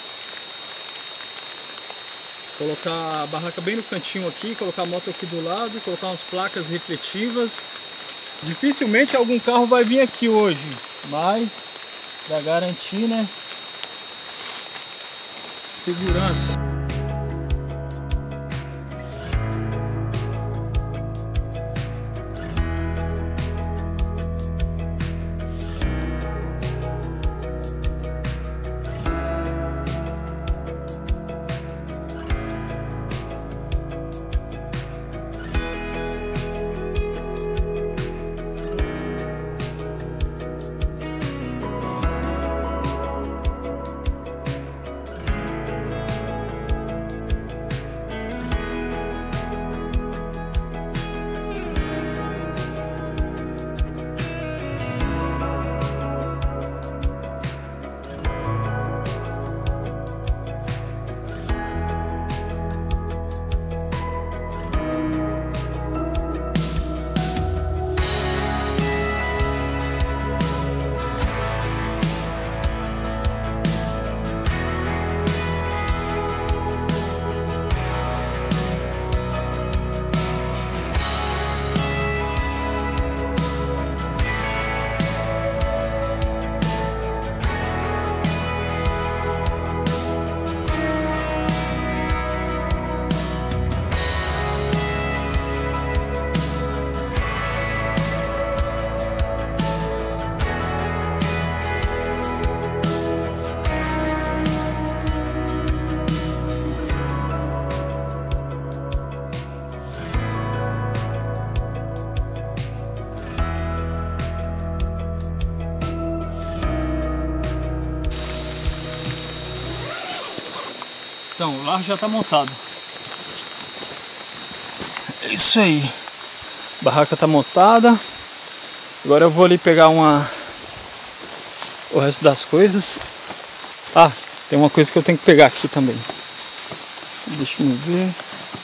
Colocar a barraca bem no cantinho aqui, colocar a moto aqui do lado, colocar umas placas refletivas. Dificilmente algum carro vai vir aqui hoje, mas para garantir, né, segurança. Então, o lar já está montado. É isso aí. A barraca está montada. Agora eu vou ali pegar uma... o resto das coisas. Ah, tem uma coisa que eu tenho que pegar aqui também. Deixa eu ver.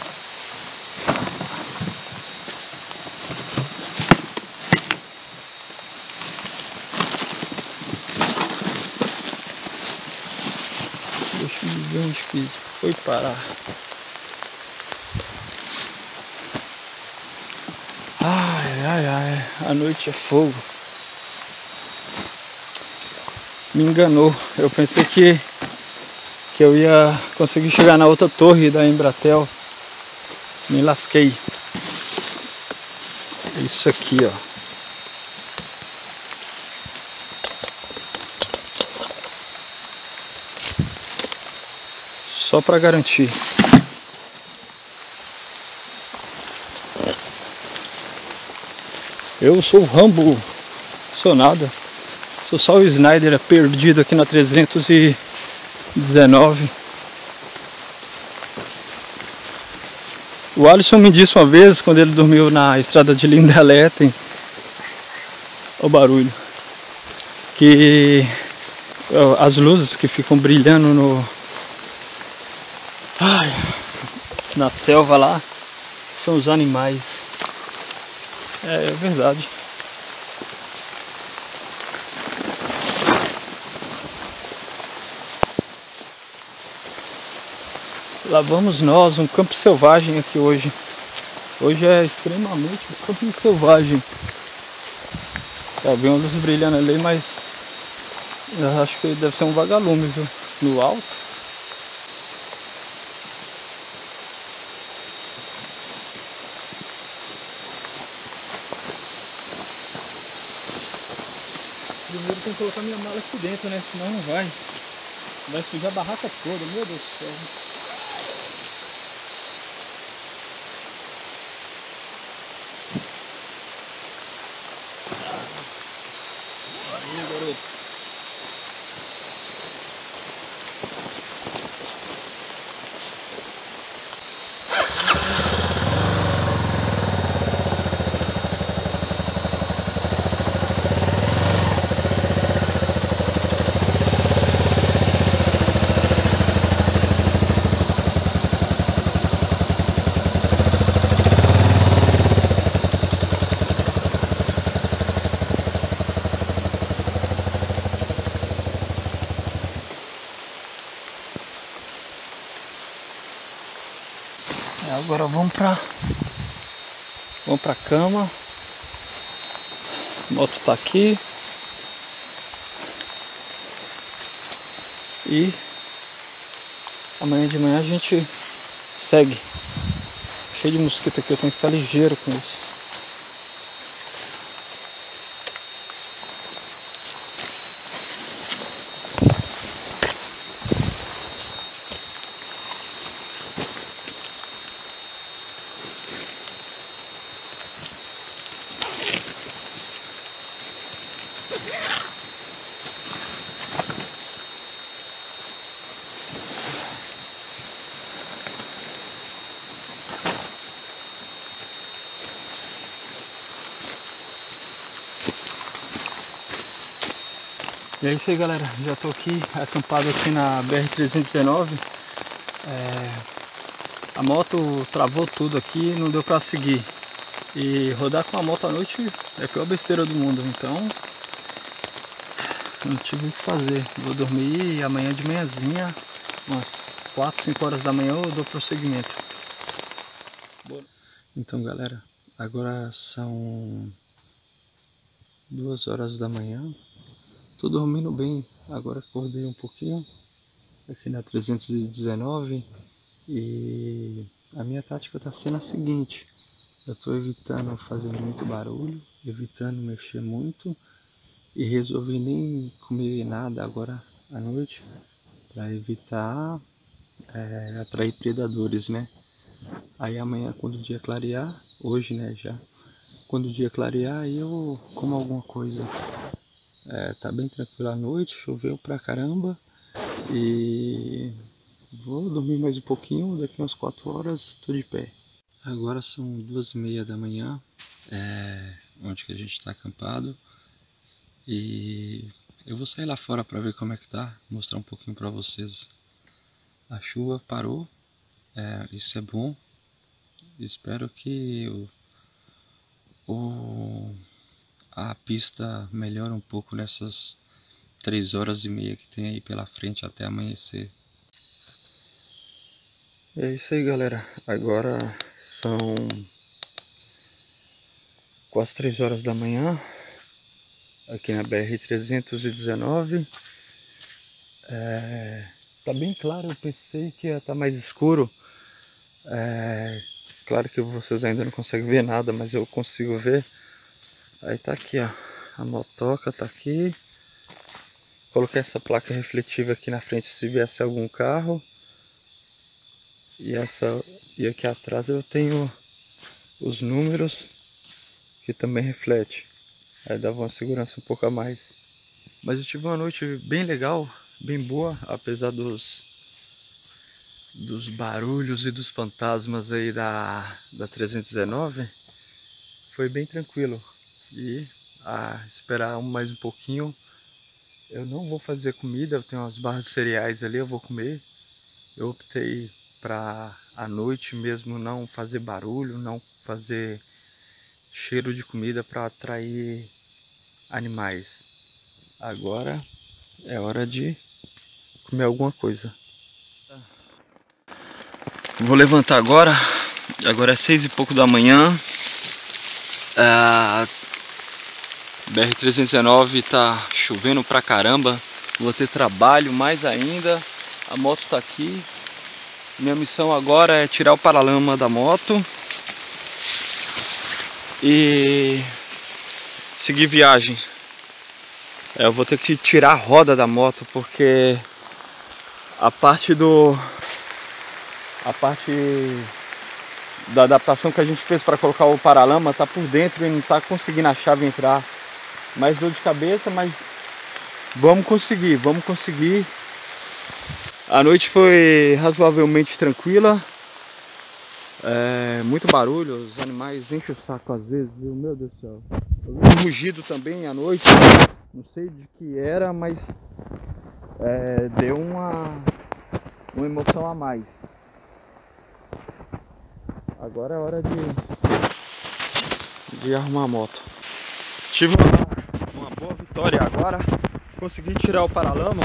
Deixa eu ver onde que isso foi parar. Ai, ai, ai, a noite é fogo. Me enganou. Eu pensei que, que eu ia conseguir chegar na outra torre da Embratel. Me lasquei. É isso aqui, ó. Só para garantir. Eu sou o Rambo, sou nada. Sou só o Snyder perdido aqui na trezentos e dezenove. O Alisson me disse uma vez, quando ele dormiu na estrada de Lindeleten, o barulho, que as luzes que ficam brilhando no Ai, na selva lá são os animais. É, é verdade. Lá vamos nós, um campo selvagem aqui hoje. Hoje é extremamente um campo selvagem. Tá vendo uma luz brilhando ali, mas eu acho que deve ser um vagalume, viu? No alto. Primeiro tem que colocar minha mala aqui dentro, né? Senão não vai. Vai sujar a barraca toda, meu Deus do céu. Aí, garoto. Agora vamos pra vamos pra cama. A moto tá aqui. E amanhã de manhã a gente segue. Cheio de mosquito aqui, eu tenho que ficar ligeiro com isso. E é isso aí, galera, já tô aqui acampado aqui na B R trezentos e dezenove. É, a moto travou tudo aqui, não deu pra seguir. E rodar com a moto à noite é a pior besteira do mundo, então não tive o que fazer. Vou dormir e amanhã de manhãzinha, umas quatro, cinco horas da manhã, eu dou prosseguimento. Então, galera, agora são duas horas da manhã. Tô dormindo bem, agora acordei um pouquinho aqui na trezentos e dezenove e a minha tática tá sendo a seguinte: eu tô evitando fazer muito barulho, evitando mexer muito e resolvi nem comer nada agora à noite para evitar é, atrair predadores, né? Aí amanhã, quando o dia clarear, hoje, né, já, quando o dia clarear, aí eu como alguma coisa. É, tá bem tranquilo à noite, choveu pra caramba e vou dormir mais um pouquinho, daqui umas quatro horas tô de pé. Agora são duas e meia da manhã, é, onde que a gente tá acampado, e eu vou sair lá fora pra ver como é que tá, mostrar um pouquinho pra vocês. A chuva parou, é, isso é bom, espero que o, o a pista melhora um pouco nessas três horas e meia que tem aí pela frente até amanhecer. É isso aí, galera, agora são quase três horas da manhã aqui na B R trezentos e dezenove. É, tá bem claro, eu pensei que ia estar mais escuro. É, claro que vocês ainda não conseguem ver nada, mas eu consigo ver. Aí tá aqui, ó, a motoca tá aqui. Coloquei essa placa refletiva aqui na frente se viesse algum carro. E essa e aqui atrás eu tenho os números que também reflete. Aí dava uma segurança um pouco a mais. Mas eu tive uma noite bem legal, bem boa, apesar dos dos barulhos e dos fantasmas aí da da trezentos e dezenove. Foi bem tranquilo. E a esperar mais um pouquinho. Eu não vou fazer comida, eu tenho umas barras de cereais ali, eu vou comer. Eu optei para à noite mesmo não fazer barulho, não fazer cheiro de comida para atrair animais. Agora é hora de comer alguma coisa. Vou levantar agora, agora é seis e pouco da manhã. Ah, B R trezentos e dezenove tá chovendo pra caramba. Vou ter trabalho mais ainda. A moto tá aqui. Minha missão agora é tirar o paralama da moto e seguir viagem. É, eu vou ter que tirar a roda da moto porque a parte do a parte da adaptação que a gente fez para colocar o paralama tá por dentro e não tá conseguindo a chave entrar. Mais dor de cabeça, mas vamos conseguir, vamos conseguir. A noite foi razoavelmente tranquila. É, muito barulho, os animais enchem o saco às vezes, viu? Meu Deus do céu. Eu vi um rugido também à noite, não sei de que era, mas é, deu uma, uma emoção a mais. Agora é hora de, de arrumar a moto. Tive uma, uma boa vitória agora, consegui tirar o paralama,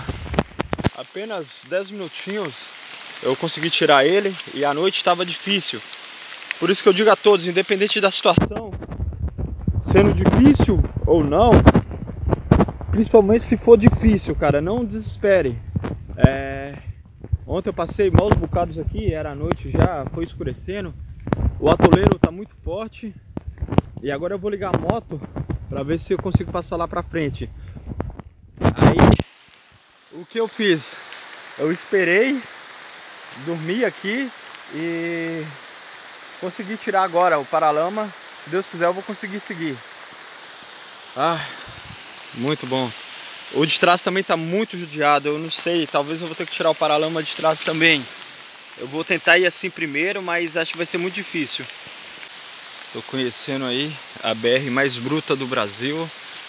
apenas dez minutinhos eu consegui tirar ele e a noite estava difícil. Por isso que eu digo a todos, independente da situação, sendo difícil ou não, principalmente se for difícil, cara, não desespere. É... Ontem eu passei maus bocados aqui, era noite já, foi escurecendo. O atoleiro tá muito forte. E agora eu vou ligar a moto pra ver se eu consigo passar lá pra frente. Aí, o que eu fiz? Eu esperei, dormi aqui e consegui tirar agora o paralama. Se Deus quiser eu vou conseguir seguir. Ah, muito bom. O de trás também tá muito judiado, eu não sei, talvez eu vou ter que tirar o paralama de trás também. Eu vou tentar ir assim primeiro, mas acho que vai ser muito difícil. Tô conhecendo aí a B R mais bruta do Brasil.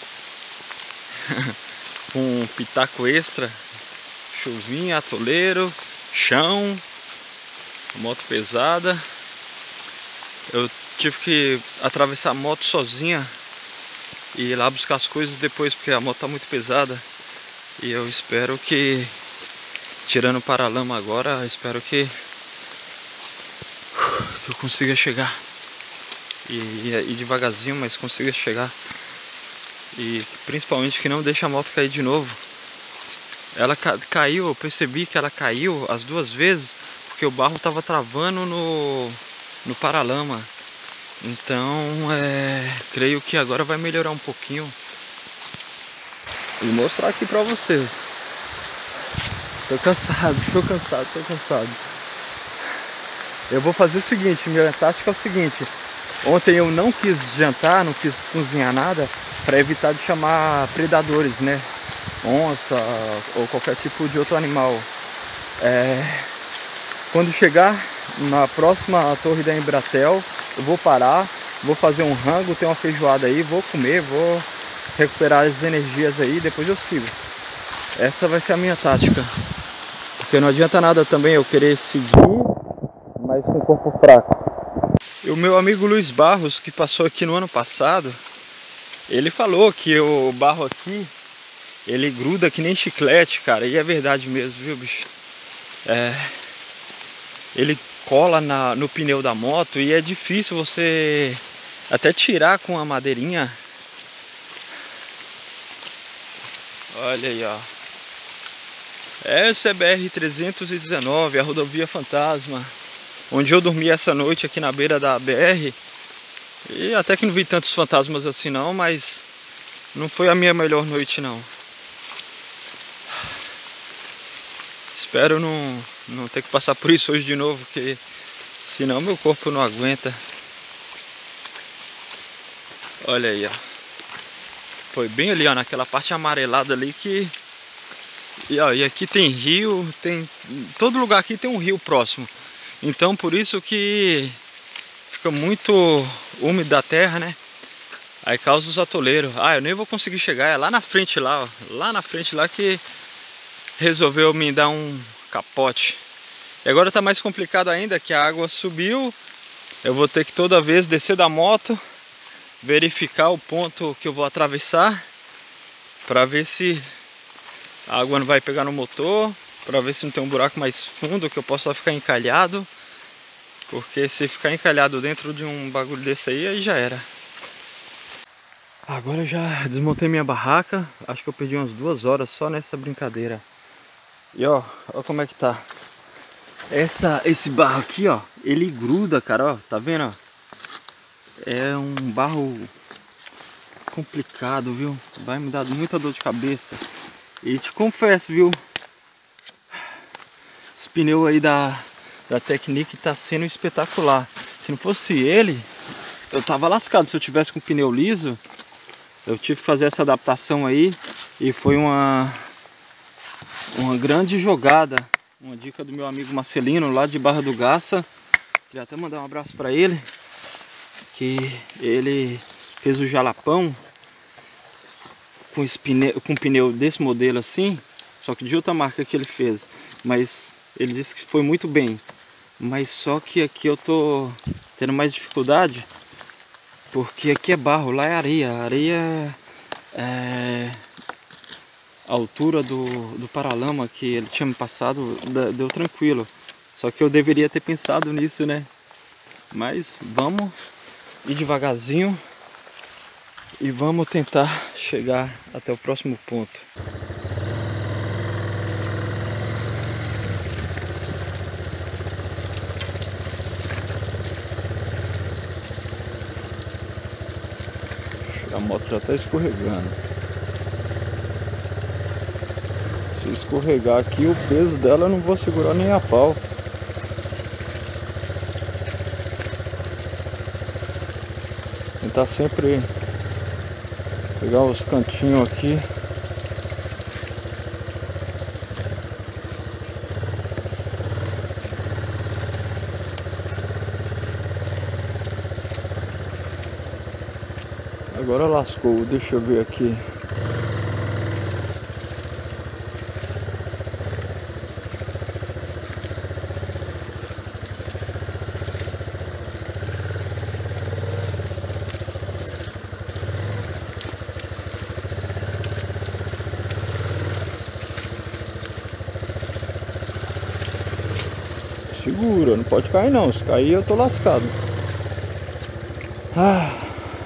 Com um pitaco extra, chuvinha, atoleiro, chão, moto pesada. Eu tive que atravessar a moto sozinha e ir lá buscar as coisas depois, porque a moto tá muito pesada. E eu espero que, tirando o paralama agora, espero que, que eu consiga chegar. E ir devagarzinho, mas consiga chegar. E principalmente que não deixe a moto cair de novo. Ela ca caiu, eu percebi que ela caiu as duas vezes, porque o barro tava travando no, no paralama. Então, é, creio que agora vai melhorar um pouquinho. Vou mostrar aqui pra vocês. Tô cansado, tô cansado, tô cansado. Eu vou fazer o seguinte, minha tática é o seguinte. Ontem eu não quis jantar, não quis cozinhar nada, para evitar de chamar predadores, né? Onça ou qualquer tipo de outro animal. É... Quando chegar na próxima torre da Embratel, eu vou parar, vou fazer um rango, tem uma feijoada aí, vou comer, vou recuperar as energias aí, depois eu sigo. Essa vai ser a minha tática. Porque não adianta nada também eu querer seguir, mas com o corpo fraco. E o meu amigo Luiz Barros, que passou aqui no ano passado, ele falou que o barro aqui, ele gruda que nem chiclete, cara. E é verdade mesmo, viu, bicho? É... Ele cola na, no pneu da moto e é difícil você até tirar com a madeirinha. Olha aí, ó. Essa é B R trezentos e dezenove, a rodovia fantasma, onde eu dormi essa noite aqui na beira da B R. E até que não vi tantos fantasmas assim não, mas não foi a minha melhor noite não. Espero não, não ter que passar por isso hoje de novo, porque senão meu corpo não aguenta. Olha aí, ó. Foi bem ali, ó, naquela parte amarelada ali que... E, ó, e aqui tem rio, tem... Todo lugar aqui tem um rio próximo. Então por isso que fica muito úmido a terra, né? Aí causa os atoleiros. Ah, eu nem vou conseguir chegar, é lá na frente lá, ó. Lá na frente lá que resolveu me dar um capote. E agora tá mais complicado ainda, que a água subiu. Eu vou ter que toda vez descer da moto, verificar o ponto que eu vou atravessar, para ver se a água não vai pegar no motor, para ver se não tem um buraco mais fundo que eu possa ficar encalhado. Porque se ficar encalhado dentro de um bagulho desse aí, aí já era. Agora eu já desmontei minha barraca. Acho que eu perdi umas duas horas só nessa brincadeira. E ó, ó como é que tá. Essa, esse barro aqui, ó, ele gruda, cara, ó, tá vendo, ó? É um barro complicado, viu? Vai me dar muita dor de cabeça. E te confesso, viu? Esse pneu aí da, da Technic tá sendo espetacular. Se não fosse ele, eu tava lascado. Se eu tivesse com pneu liso, eu tive que fazer essa adaptação aí. E foi uma... Uma grande jogada, uma dica do meu amigo Marcelino lá de Barra do Garça. Queria até mandar um abraço para ele, que ele fez o jalapão com, esse pneu, com pneu desse modelo assim, só que de outra marca que ele fez, mas ele disse que foi muito bem. Mas só que aqui eu tô tendo mais dificuldade, porque aqui é barro, lá é areia. A areia é... A altura do, do paralama que ele tinha me passado deu tranquilo. Só que eu deveria ter pensado nisso, né? Mas vamos ir devagarzinho e vamos tentar chegar até o próximo ponto. A moto já está escorregando. Se escorregar aqui, o peso dela eu não vou segurar nem a pau. Tentar sempre pegar os cantinhos aqui. Agora lascou, deixa eu ver aqui. Segura, não pode cair não, se cair eu tô lascado. Ah.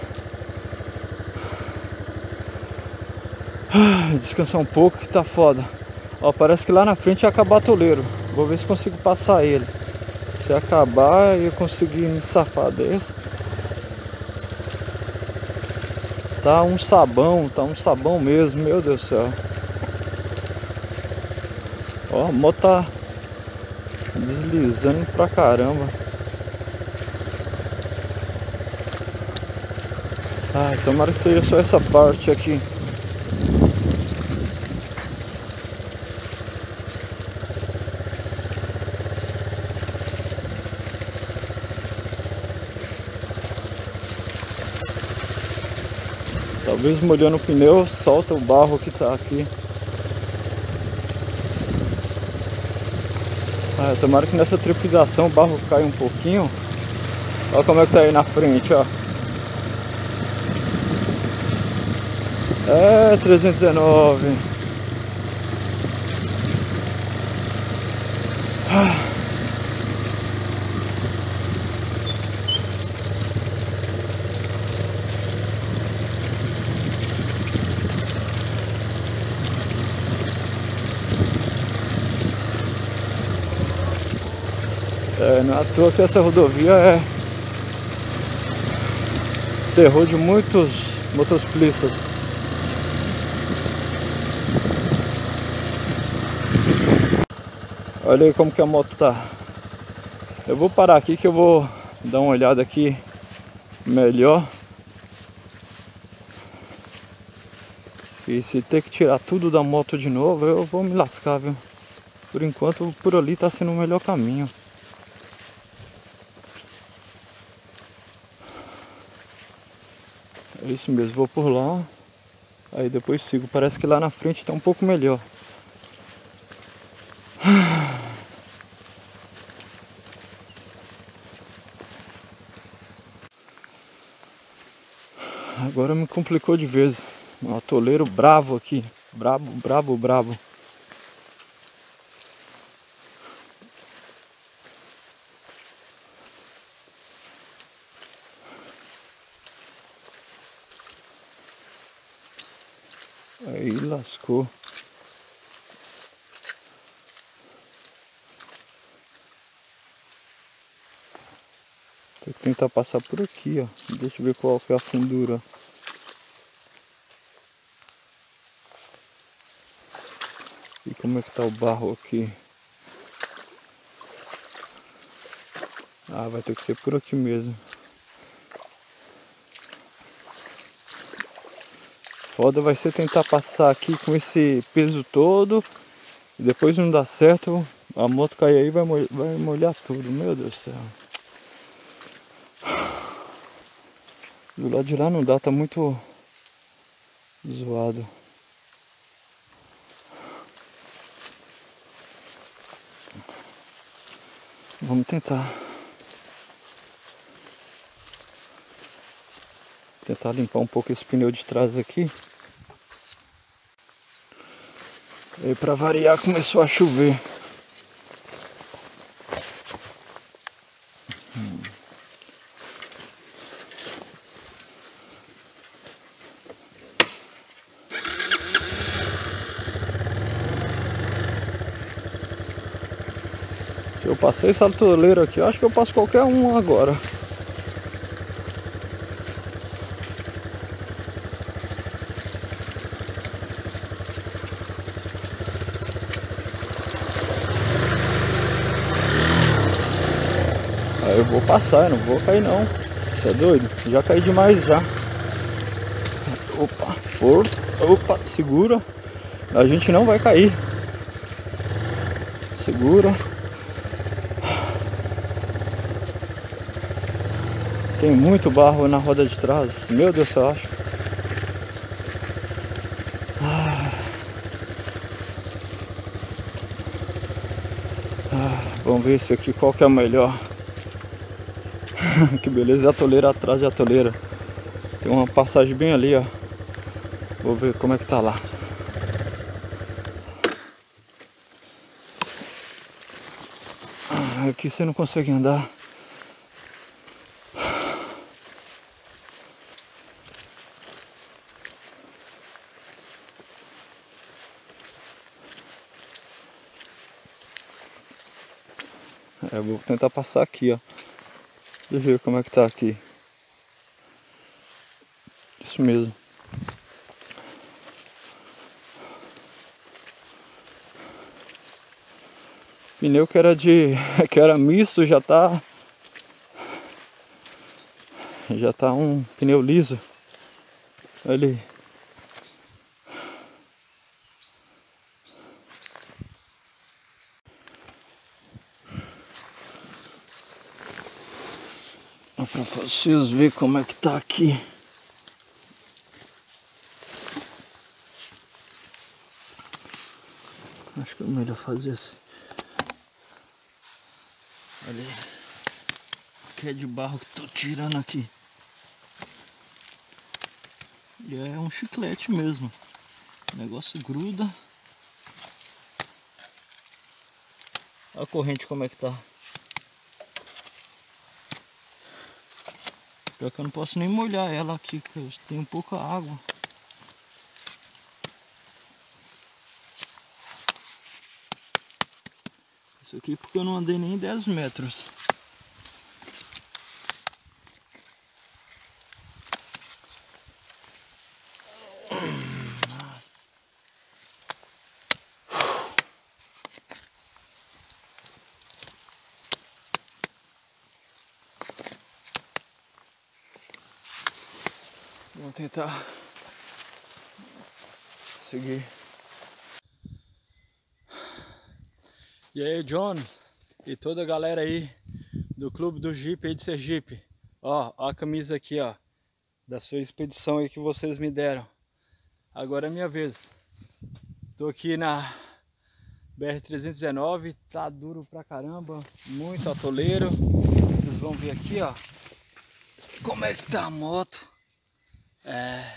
Descansar um pouco que tá foda. Ó, parece que lá na frente ia acabar toleiro. Vou ver se consigo passar ele. Se acabar eu conseguir me safar desse. Tá um sabão, tá um sabão mesmo, meu Deus do céu. Ó, a moto tá deslizando pra caramba. Ai, tomara que seja só essa parte aqui. Talvez molhando o pneu, solta o barro que tá aqui. Ah, tomara que nessa trepidação o barro caia um pouquinho. Olha como é que tá aí na frente, ó. É, trezentos e dezenove. Ah. É, não é à toa que essa rodovia é terror de muitos motociclistas. Olha aí como que a moto tá. Eu vou parar aqui que eu vou dar uma olhada aqui melhor. E se ter que tirar tudo da moto de novo, eu vou me lascar, viu? Por enquanto, por ali tá sendo o melhor caminho. É isso mesmo, vou por lá. Aí depois sigo. Parece que lá na frente tá um pouco melhor. Agora me complicou de vez. Um atoleiro bravo aqui. Brabo, brabo, brabo. Aí lascou. Tem que tentar passar por aqui, ó. Deixa eu ver qual que é a fundura. E como é que tá o barro aqui? Ah, vai ter que ser por aqui mesmo. Foda vai ser tentar passar aqui com esse peso todo. E depois não dá certo, a moto cair aí vai molhar, vai molhar tudo. Meu Deus do céu. Do lado de lá não dá, tá muito zoado. Vamos tentar. Tentar limpar um pouco esse pneu de trás aqui. E para variar começou a chover. Hum. Eu passei essa atoleira aqui, eu acho que eu passo qualquer um agora. Aí eu vou passar, eu não vou cair não. Você é doido? Já caí demais já. Opa, força. Opa, segura. A gente não vai cair. Segura. Tem muito barro na roda de trás. Meu Deus, eu acho. Ah. Ah, vamos ver esse aqui, qual que é o melhor. Que beleza, é a atoleira atrás de atoleira. Tem uma passagem bem ali, ó. Vou ver como é que tá lá. Ah, aqui você não consegue andar. É, eu vou tentar passar aqui, ó. Deixa eu ver como é que tá aqui. Isso mesmo. Pneu que era de que era misto já tá já tá um pneu liso ali. Pra vocês verem como é que tá aqui. Acho que é melhor fazer assim. Ali. Que é de barro que tô tirando aqui. E é um chiclete mesmo. O negócio gruda. Olha a corrente como é que tá. Pior que eu não posso nem molhar ela aqui, porque tem pouca água. Isso aqui porque eu não andei nem dez metros. Nossa. Vamos tentar seguir. E aí, John, e toda a galera aí do Clube do Jeep aí de Sergipe. Ó, ó a camisa aqui, ó, da sua expedição aí que vocês me deram. Agora é minha vez. Tô aqui na B R trezentos e dezenove, tá duro pra caramba, muito atoleiro. Vocês vão ver aqui, ó, como é que tá a moto. É...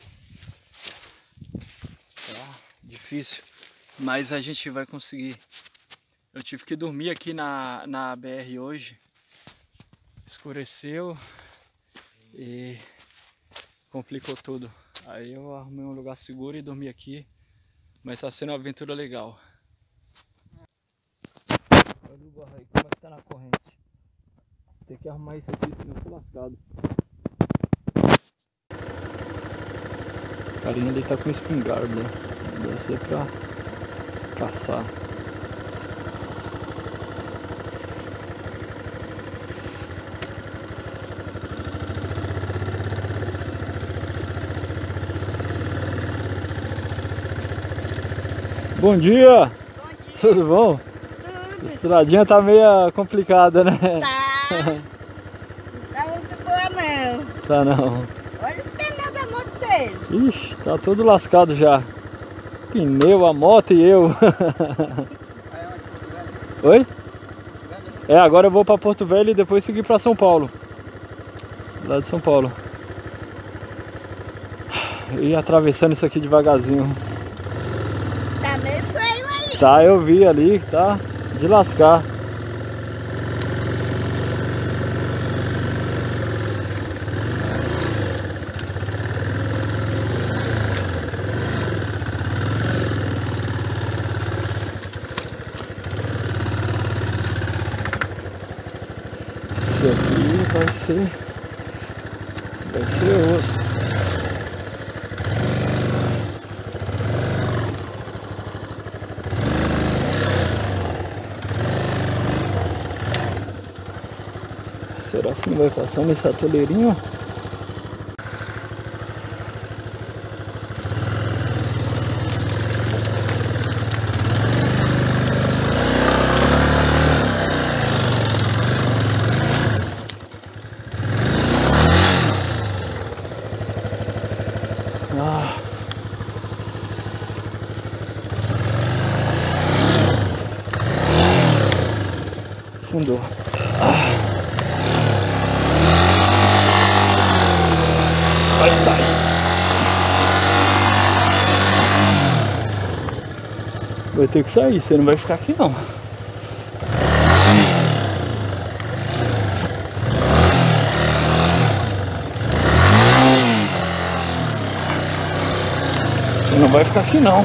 Tá difícil, mas a gente vai conseguir. Eu tive que dormir aqui na, na B R hoje. Escureceu e complicou tudo. Aí eu arrumei um lugar seguro e dormi aqui. Mas tá sendo uma aventura legal. Olha o barro aí, como é que tá na corrente. Tem que arrumar isso aqui, senão eu tô lascado. O carinha ali tá com espingarda. Deve ser pra caçar. Bom dia! Bom dia! Tudo bom? Tudo! A estradinha tá meio complicada, né? Tá! Tá muito boa não! Tá não! Olha o pneu da moto dele! Ixi, tá tudo lascado já! Pneu, a moto e eu! Oi? É, agora eu vou pra Porto Velho e depois seguir pra São Paulo. Lá de São Paulo. E atravessando isso aqui devagarzinho. Tá meio feio aí. Tá, eu vi ali, tá de lascar. vai ser, vai ser osso. Será que não vai passar nesse atoleirinho? Ah. Fundou. Ah. Vai sair. Vai ter que sair, você não vai ficar aqui não. Você não vai ficar aqui não.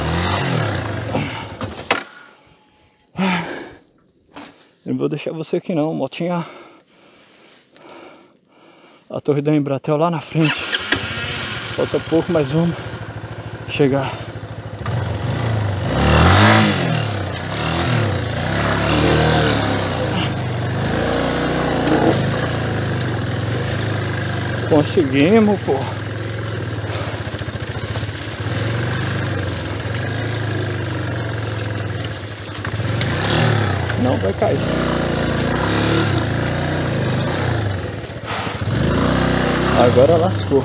Eu não vou deixar você aqui não, motinha. A torre da Embratel lá na frente. Falta pouco, mas vamos chegar. Conseguimos, pô. Não vai cair. Agora lascou.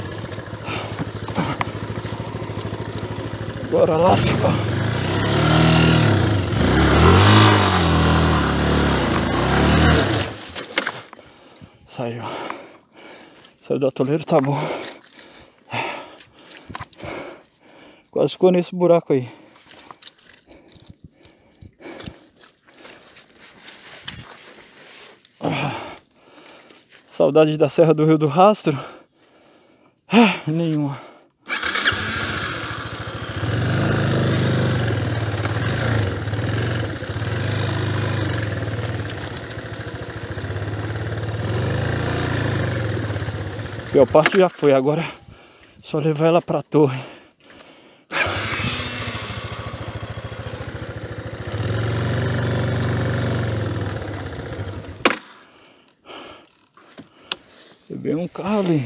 Agora lascou. Saiu. Saiu do atoleiro, tá bom. Quase ficou nesse buraco aí. Saudade da Serra do Rio do Rastro? Ah, nenhuma. A pior parte já foi, agora é só levar ela pra torre. Veio um carro ali.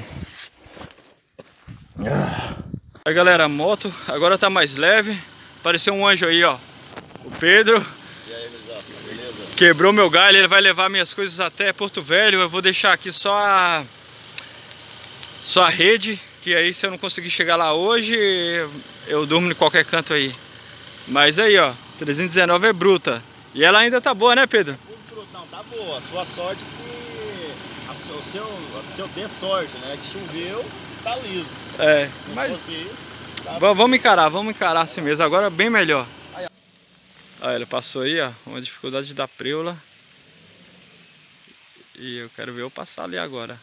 Aí galera, a moto agora tá mais leve. Apareceu um anjo aí, ó. O Pedro. E aí, Luizão, beleza? Quebrou meu galho, ele vai levar minhas coisas até Porto Velho. Eu vou deixar aqui só a, só a rede, que aí se eu não conseguir chegar lá hoje, eu durmo em qualquer canto aí. Mas aí, ó, trezentos e dezenove é bruta. E ela ainda tá boa, né, Pedro? Não, tá boa. A sua sorte que a seu, o seu, o seu ter sorte, né? Que choveu, tá liso. É, Não mas fosse isso, tá... vamos encarar, vamos encarar assim mesmo. Agora bem melhor. Aí ele passou aí, ó, uma dificuldade da preula. E eu quero ver eu passar ali agora.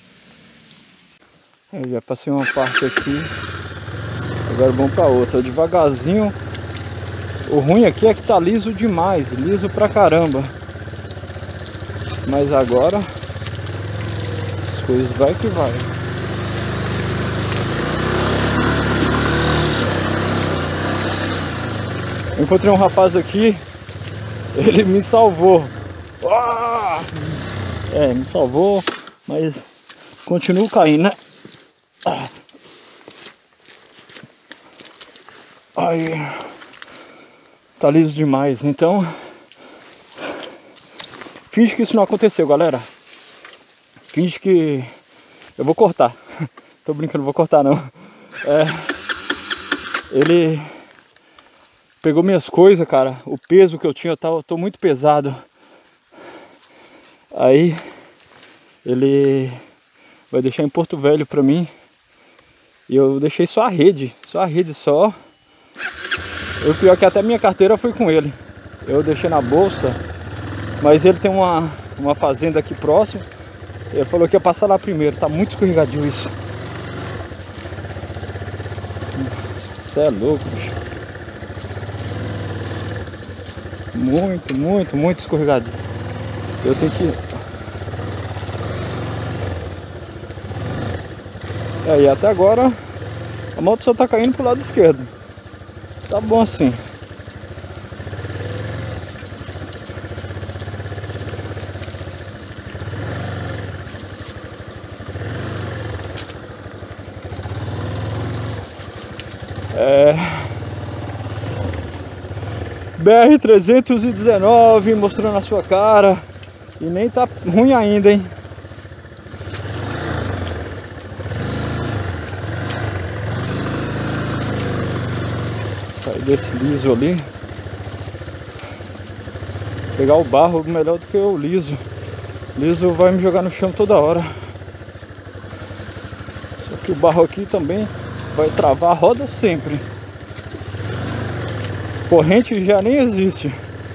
Eu já passei uma parte aqui. Agora vamos pra outra, devagarzinho. O ruim aqui é que tá liso demais, liso pra caramba. Mas agora as coisas vai que vai. Eu encontrei um rapaz aqui, ele me salvou. Ah! É, me salvou, mas continuo caindo, né? Aí, tá liso demais, então finge que isso não aconteceu, galera. Finge que eu vou cortar. Tô brincando, não vou cortar não. É, ele pegou minhas coisas, cara. O peso que eu tinha, eu tava, eu tô muito pesado. Aí ele vai deixar em Porto Velho pra mim. E eu deixei só a rede, só a rede só. O pior é que até minha carteira foi com ele. Eu deixei na bolsa, mas ele tem uma, uma fazenda aqui próximo. Ele falou que ia passar lá primeiro, tá muito escorregadio isso. Isso é louco, bicho. Muito, muito, muito escorregadio. Eu tenho que... É, e até agora a moto só tá caindo pro lado esquerdo. Tá bom assim. É... B R trezentos e dezenove mostrando a sua cara. E nem tá ruim ainda, hein? Sair desse liso ali. Pegar o barro melhor do que o liso. Liso vai me jogar no chão toda hora. Só que o barro aqui também vai travar a roda sempre. Corrente já nem existe.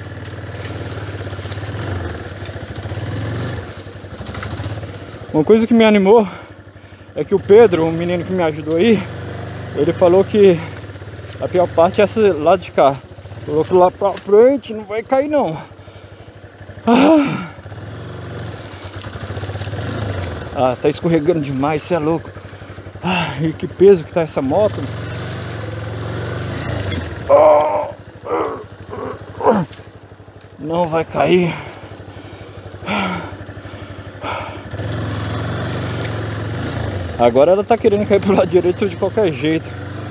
Uma coisa que me animou é que o Pedro, o menino que me ajudou aí, ele falou que a pior parte é esse lado de cá. Falou que lá pra frente não vai cair não. Ah, ah tá escorregando demais, cê é louco. Ah, e que peso que tá essa moto. Não vai cair. Agora ela tá querendo cair pro lado direito de qualquer jeito.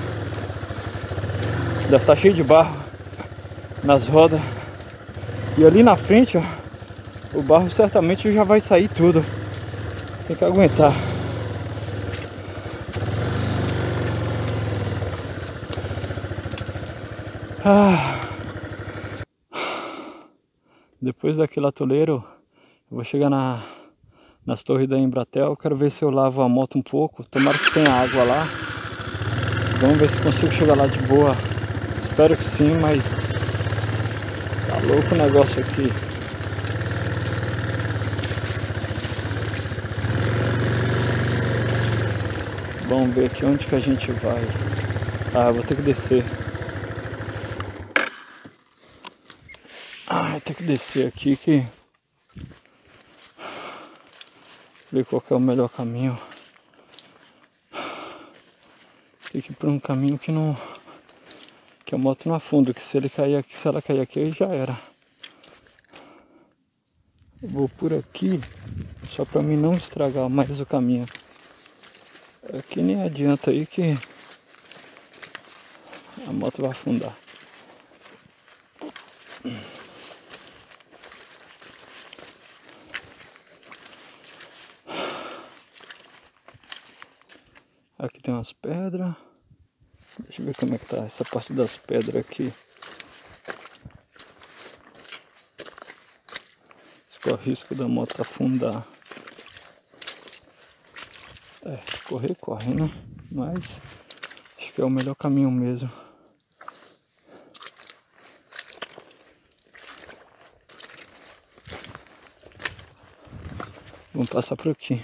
Deve estar cheio de barro nas rodas. E ali na frente, ó, o barro certamente já vai sair tudo. Tem que aguentar. Ah. Depois daquele atoleiro, eu vou chegar na, nas torres da Embratel. Quero ver se eu lavo a moto um pouco. Tomara que tenha água lá. Vamos ver se consigo chegar lá de boa. Espero que sim, mas tá louco o negócio aqui. Vamos ver aqui onde que a gente vai. Ah, vou ter que descer. Ah, vou ter que descer aqui que... ver qual que é o melhor caminho. Tem que ir por um caminho que não... que a moto não afunda, que se ele cair aqui, se ela cair aqui, aí já era. Eu vou por aqui, só pra mim não estragar mais o caminho. Aqui nem adianta aí que a moto vai afundar. Aqui tem umas pedras. Deixa eu ver como é que tá essa parte das pedras aqui. Corre o risco da moto afundar. É, correr, corre, né? Mas acho que é o melhor caminho mesmo. Vamos passar por aqui.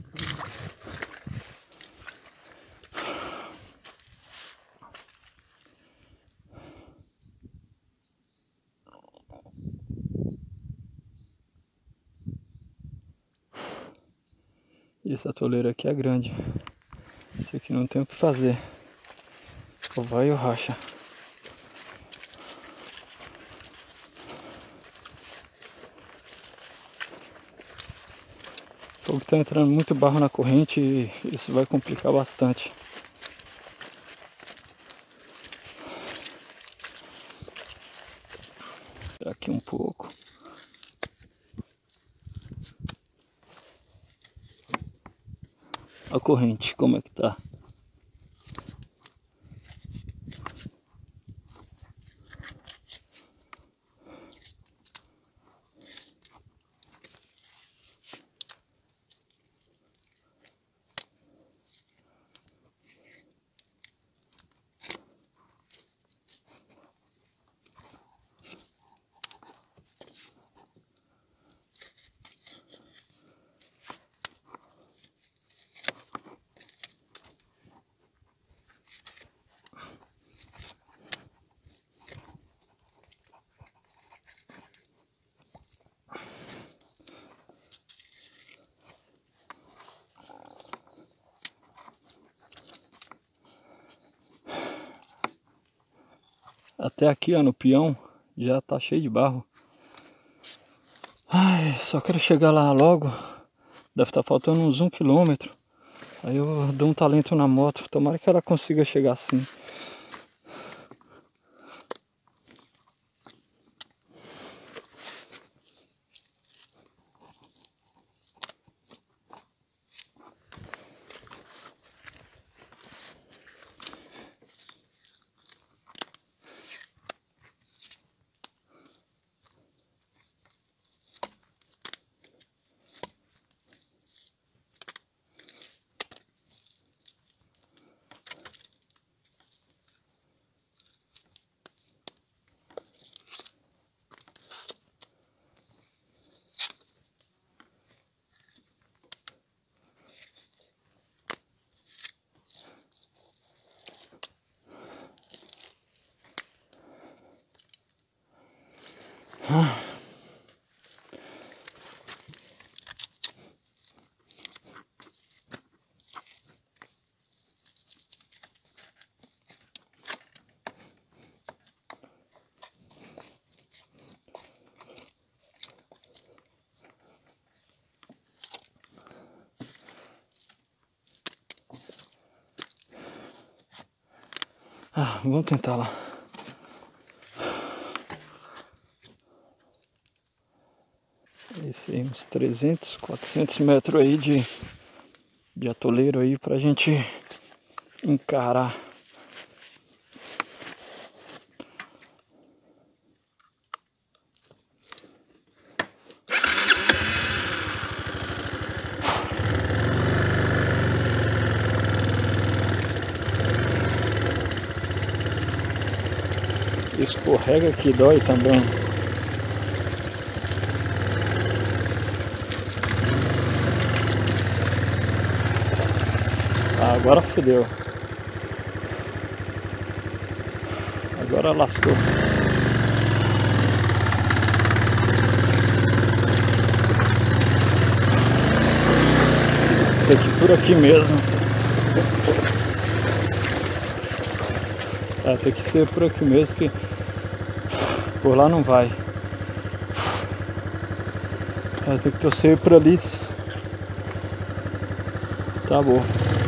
E essa atoleira aqui é grande. Isso aqui não tem o que fazer. Ou vai ou racha. O fogo está entrando muito barro na corrente e isso vai complicar bastante. Aqui um pouco. A corrente, como é que tá? Até aqui, ó, no peão, já tá cheio de barro. Ai, só quero chegar lá logo. Deve estar faltando uns um quilômetro. Aí eu dou um talento na moto. Tomara que ela consiga chegar assim. Ah. Ah, vamos tentar lá. Esse aí, uns trezentos, quatrocentos metros aí de, de atoleiro aí pra gente encarar. Escorrega que dói também. Ah, agora fodeu. Agora lascou. Tem que ir por aqui mesmo. É, tem que ser por aqui mesmo, que por lá não vai. É, tem que torcer por ali. Tá bom.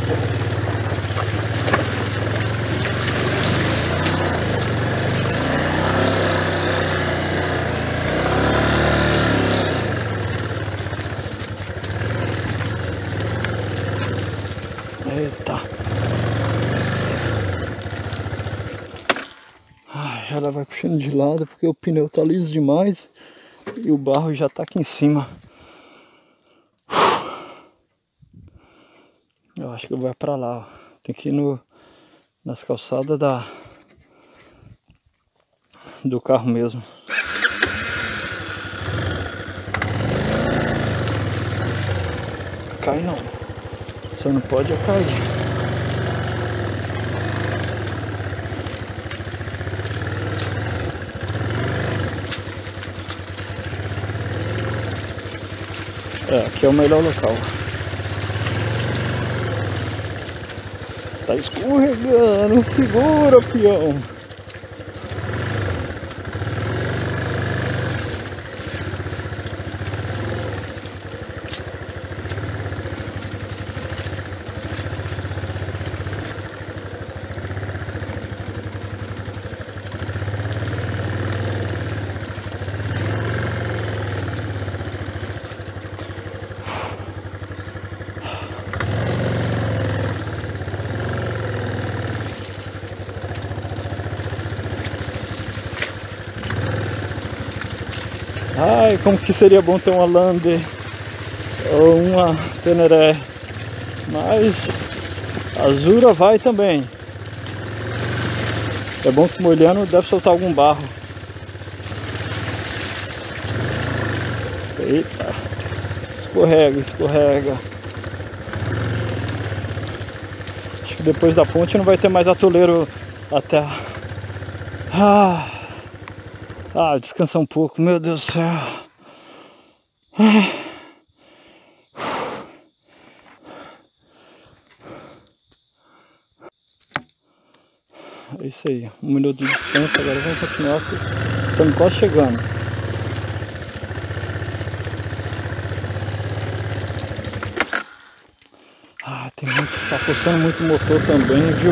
Eita. Ai, ela vai puxando de lado porque o pneu tá liso demais e o barro já tá aqui em cima. Eu acho que vai pra lá, ó. Tem que ir no, nas calçadas da, do carro mesmo. Cai não. Só não pode é cair. É, aqui é o melhor local. Tá escorregando, segura, peão. Ai, como que seria bom ter uma Lander ou uma Teneré, mas a Zura vai também. É bom que molhando deve soltar algum barro. Eita, escorrega, escorrega. Acho que depois da ponte não vai ter mais atoleiro até... Ah... Ah, descansar um pouco, meu Deus do céu. É isso aí, um minuto de distância, agora vamos continuar, estamos quase chegando. Ah, tem muito, tá forçando muito o motor também, viu?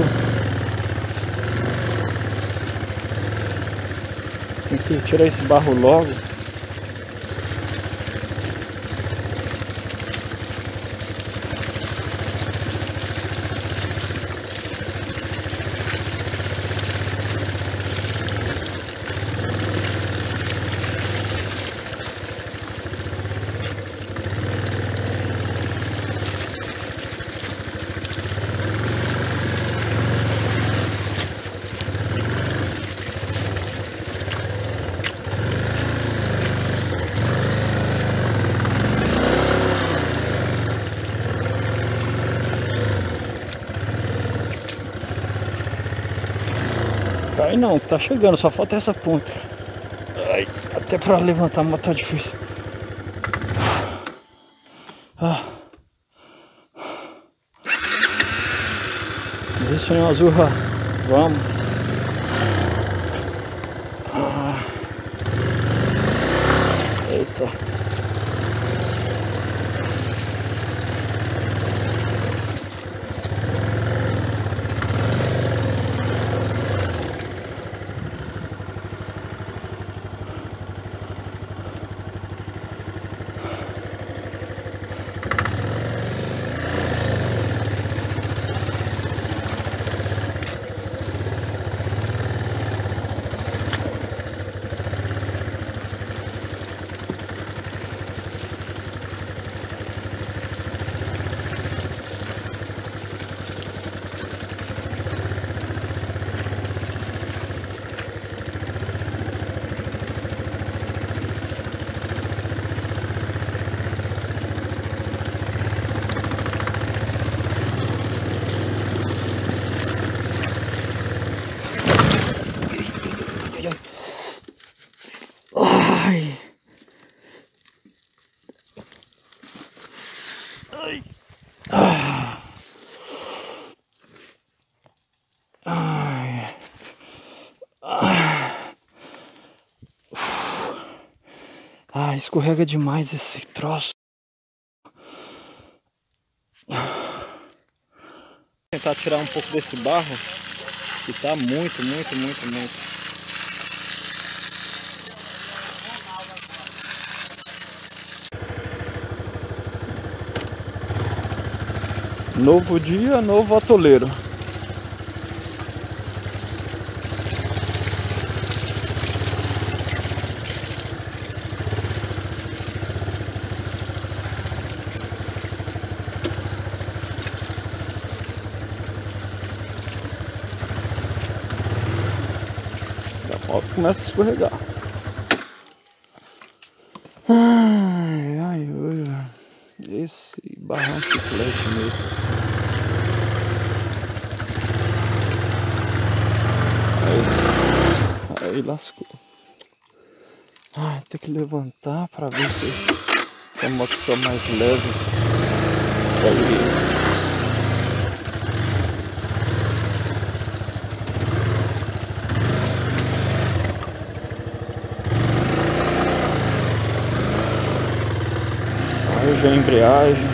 Tem que tirar esse barro logo. Cai não, tá chegando, só falta essa ponta. Ai, até pra levantar a moto tá difícil. Ah. Existe uma azurra. Vamos. Ah. Eita. Ai. Ai. Ah. Ai. Ah. Ah, escorrega demais esse troço. Vou tentar tirar um pouco desse barro, que tá muito, muito, muito, muito. Novo dia, novo atoleiro. A moto começa a escorregar. Ai, ai, ai. Esse barrão chiclete mesmo. Aí, aí lascou. Ah, tem que levantar para ver se a moto fica mais leve. Aí. Aí já a embreagem.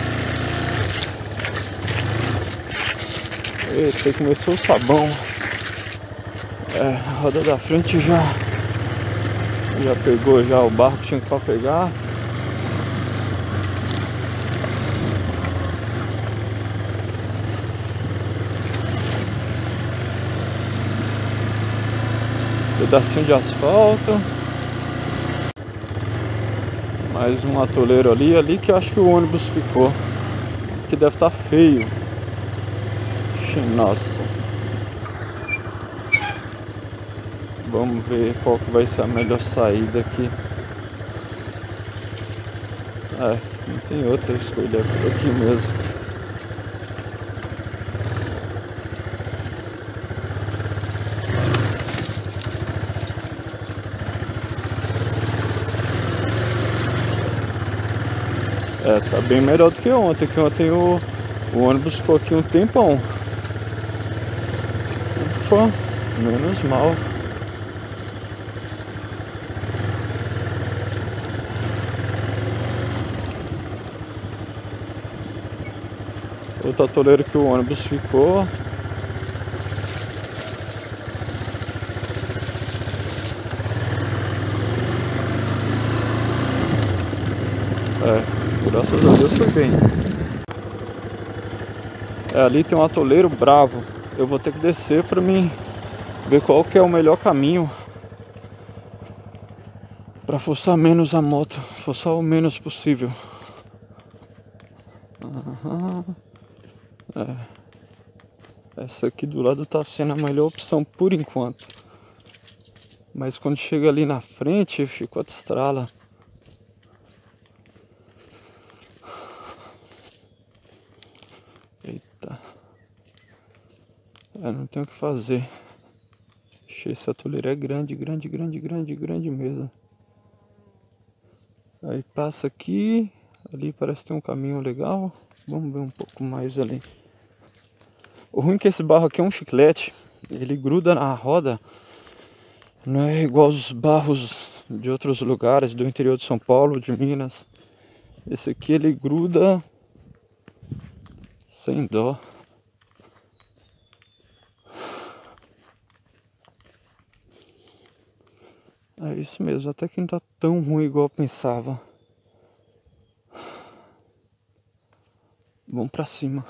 Eita, começou o sabão. É, a roda da frente já já pegou já o barro que tinha que pegar. Pedacinho de asfalto. Mais um atoleiro ali, ali que eu acho que o ônibus ficou. Que deve estar feio. Nossa. Vamos ver qual que vai ser a melhor saída aqui. É, não tem outra escolha por aqui mesmo. É, tá bem melhor do que ontem, que ontem o, o ônibus ficou aqui um tempão. Ufa, menos mal. Outro atoleiro que o ônibus ficou. É, graças a Deus foi bem. É, ali tem um atoleiro bravo. Eu vou ter que descer pra mim ver qual que é o melhor caminho pra forçar menos a moto, forçar o menos possível. Aham. É. Essa aqui do lado tá sendo a melhor opção por enquanto. Mas quando chega ali na frente, fica outra estrala. Eita. É, não tem o que fazer. Esse atoleiro é grande, grande, grande, grande, grande mesmo. Aí passa aqui. Ali parece ter um caminho legal. Vamos ver um pouco mais ali. O ruim é que esse barro aqui é um chiclete. Ele gruda na roda. Não é igual os barros de outros lugares, do interior de São Paulo, de Minas. Esse aqui ele gruda sem dó. É isso mesmo, até que não tá tão ruim igual eu pensava. Vamos pra cima.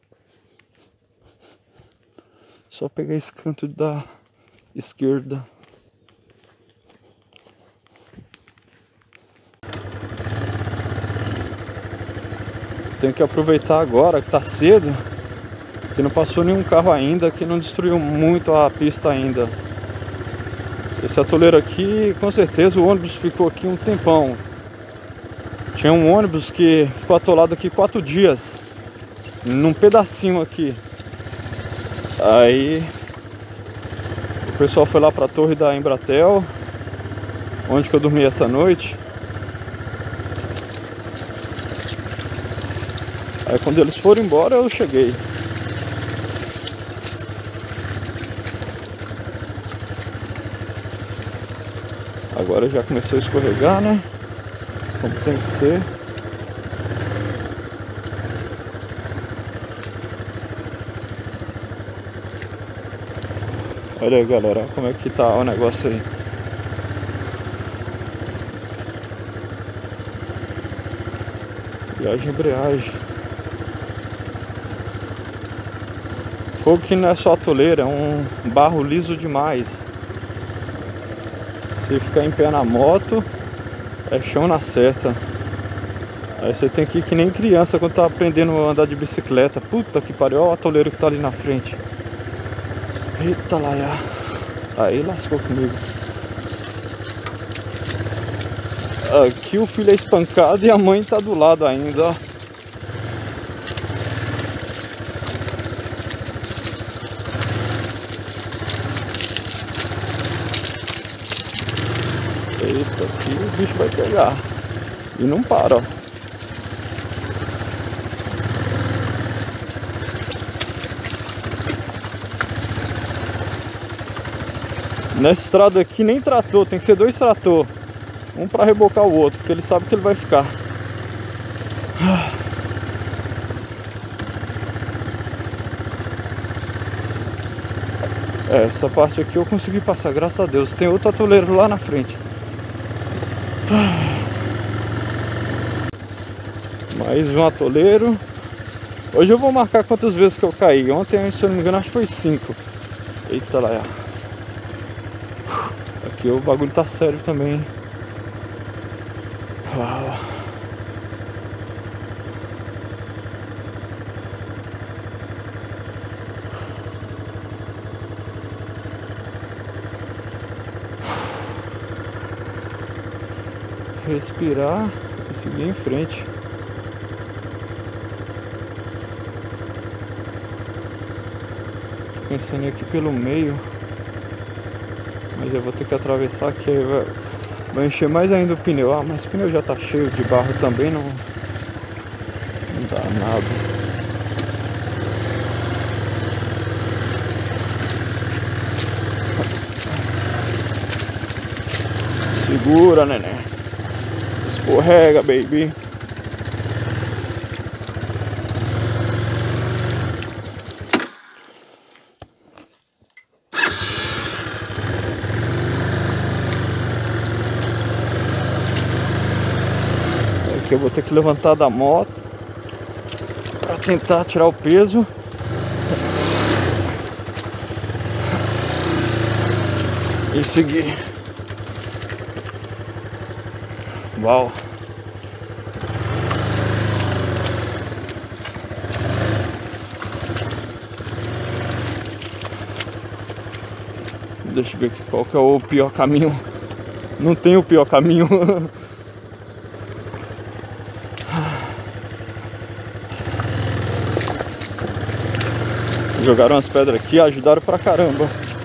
Só pegar esse canto da esquerda. Tenho que aproveitar agora que tá cedo, que não passou nenhum carro ainda, que não destruiu muito a pista ainda. Esse atoleiro aqui, com certeza o ônibus ficou aqui um tempão. Tinha um ônibus que ficou atolado aqui quatro dias, num pedacinho aqui. Aí o pessoal foi lá pra torre da Embratel, onde que eu dormi essa noite. Aí quando eles foram embora eu cheguei. Agora já começou a escorregar, né? Como tem que ser. Olha aí, galera, como é que tá o negócio aí. Viagem, embreagem. Fogo que não é só atoleira, é um barro liso demais. Se ficar em pé na moto, é chão na certa. Aí você tem que ir que nem criança quando tá aprendendo a andar de bicicleta. Puta que pariu, olha o atoleiro que tá ali na frente. Eita laia. Aí lascou comigo. Aqui o filho é espancado e a mãe tá do lado ainda, ó. Eita, aqui o bicho vai pegar. E não para, ó. Nessa estrada aqui nem trator, tem que ser dois trator. Um para rebocar o outro, porque ele sabe que ele vai ficar. É, essa parte aqui eu consegui passar, graças a Deus. Tem outro atoleiro lá na frente. Mais um atoleiro. Hoje eu vou marcar quantas vezes que eu caí. Ontem, se eu não me engano, acho que foi cinco. Eita lá. Aqui o bagulho tá sério também. Uau. Respirar e seguir em frente. Tô pensando aqui pelo meio, mas eu vou ter que atravessar aqui. Vai, vai encher mais ainda o pneu. Ah, mas o pneu já tá cheio de barro também, não, não dá nada. Segura, neném. Escorrega, baby. Aqui eu vou ter que levantar da moto para tentar tirar o peso. E seguir. Uau. Deixa eu ver aqui qual que é o pior caminho. Não tem o pior caminho. Jogaram as pedras aqui, ajudaram pra caramba.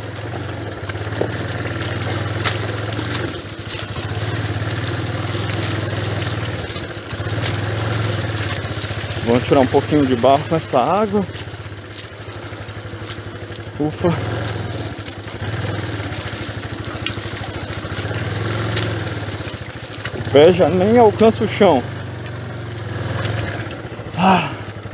Vamos tirar um pouquinho de barro com essa água. Ufa. O pé já nem alcança o chão. Ah.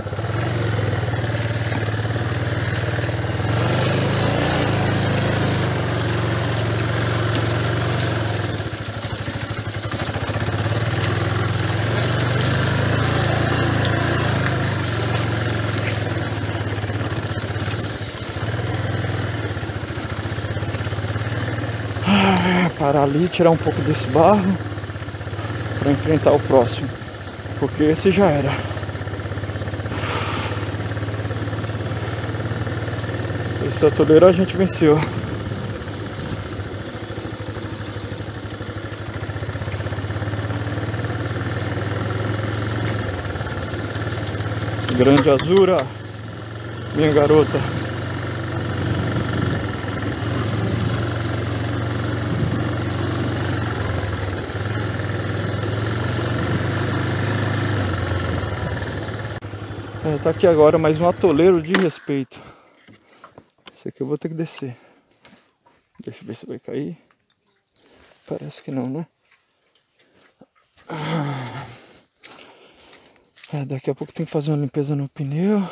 Parar ali, tirar um pouco desse barro para enfrentar o próximo, porque esse já era. Esse atoleiro a gente venceu. Grande Azura, minha garota. É, tá aqui agora mais um atoleiro de respeito. Esse aqui eu vou ter que descer. Deixa eu ver se vai cair. Parece que não, né? É, daqui a pouco tem que fazer uma limpeza no pneu.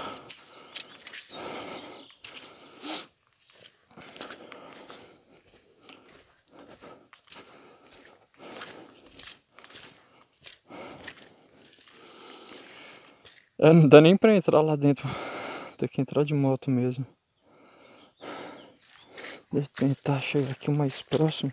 É, não dá nem pra entrar lá dentro. Tem que entrar de moto mesmo. Deixa eu tentar chegar aqui o mais próximo.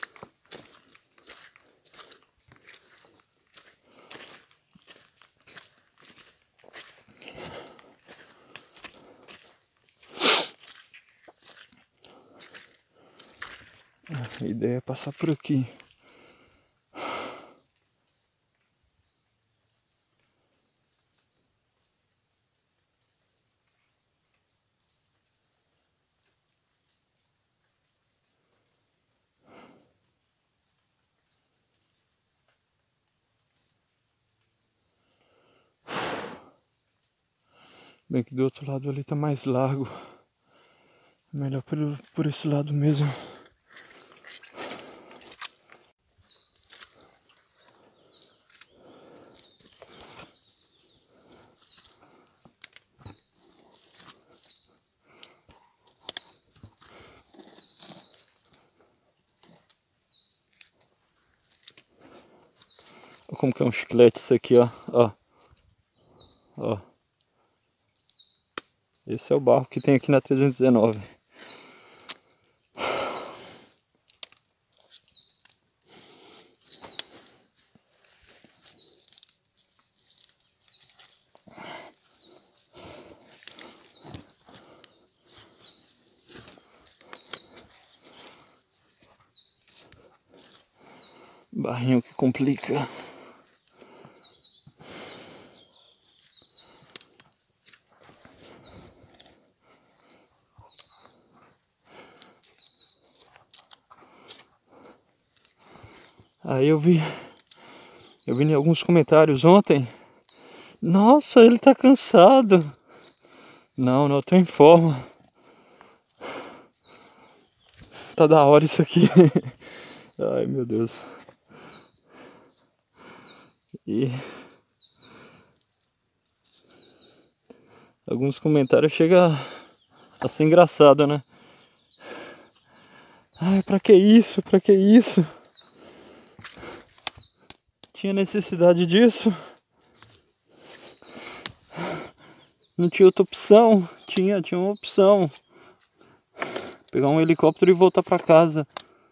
A ideia é passar por aqui. Bem que do outro lado ali tá mais largo. Melhor por, por esse lado mesmo. Olha como que é um chiclete isso aqui, ó. Ó. Ó. Esse é o barro que tem aqui na trezentos e dezenove. Barrinho que complica. Aí eu vi, eu vi em alguns comentários ontem. Nossa, ele tá cansado. Não, não, eu tô em forma. Tá da hora isso aqui. Ai, meu Deus. E alguns comentários chegam a ser engraçado, né? Ai, pra que isso? Pra que isso? Tinha necessidade disso? Não tinha outra opção? Tinha, tinha uma opção. Pegar um helicóptero e voltar pra casa.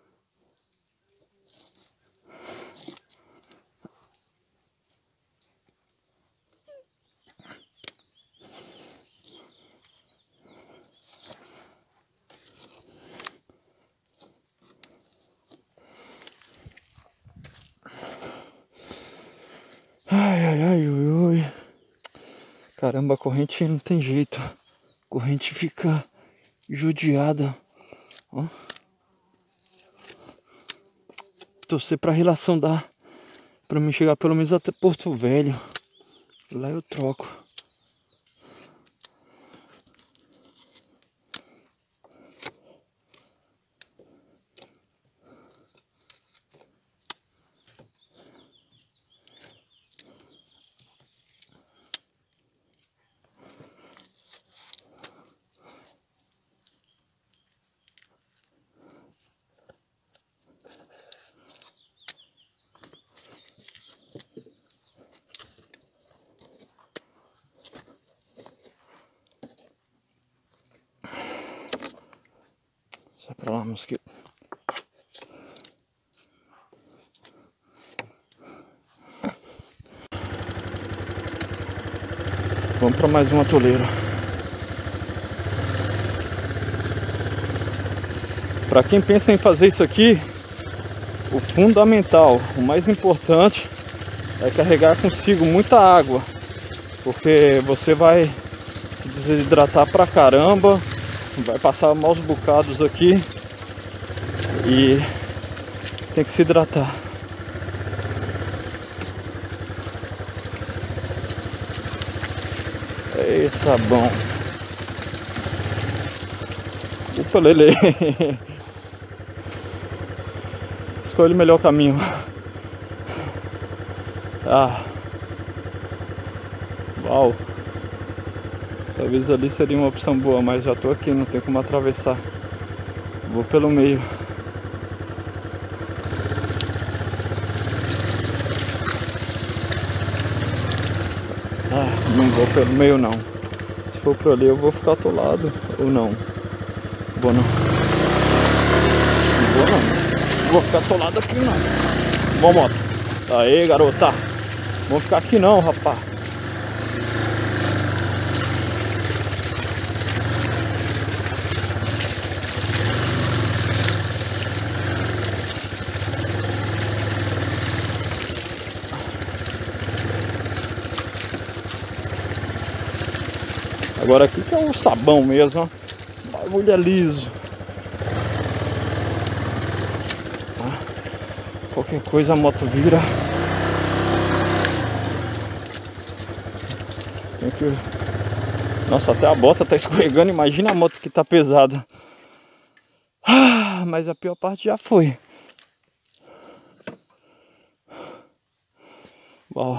Ai, ai, ai, ui, ui. Caramba, a corrente não tem jeito. A corrente fica judiada. Ó. Torcer pra relação dar pra mim chegar pelo menos até Porto Velho. Lá eu troco. Sai pra lá, mosquito. Vamos para mais um atoleiro. Para quem pensa em fazer isso aqui, o fundamental, o mais importante é carregar consigo muita água, porque você vai se desidratar pra caramba, vai passar maus bocados aqui e tem que se hidratar. Ei, sabão. Upa, lele. Escolhe o melhor caminho. Ah. Uau. Talvez ali seria uma opção boa, mas já tô aqui, não tem como atravessar. Vou pelo meio. Ah, não vou pelo meio não. Se for por ali eu vou ficar atolado. Ou não. Vou não. Não vou não. Vou ficar atolado aqui não. Bom, moto. Aê, garota. Vou ficar aqui não, rapaz. Agora aqui que é o sabão mesmo, ó. O bagulho é liso. Qualquer coisa a moto vira. Tem que... Nossa, até a bota tá escorregando. Imagina a moto que tá pesada. Ah, mas a pior parte já foi. Uau.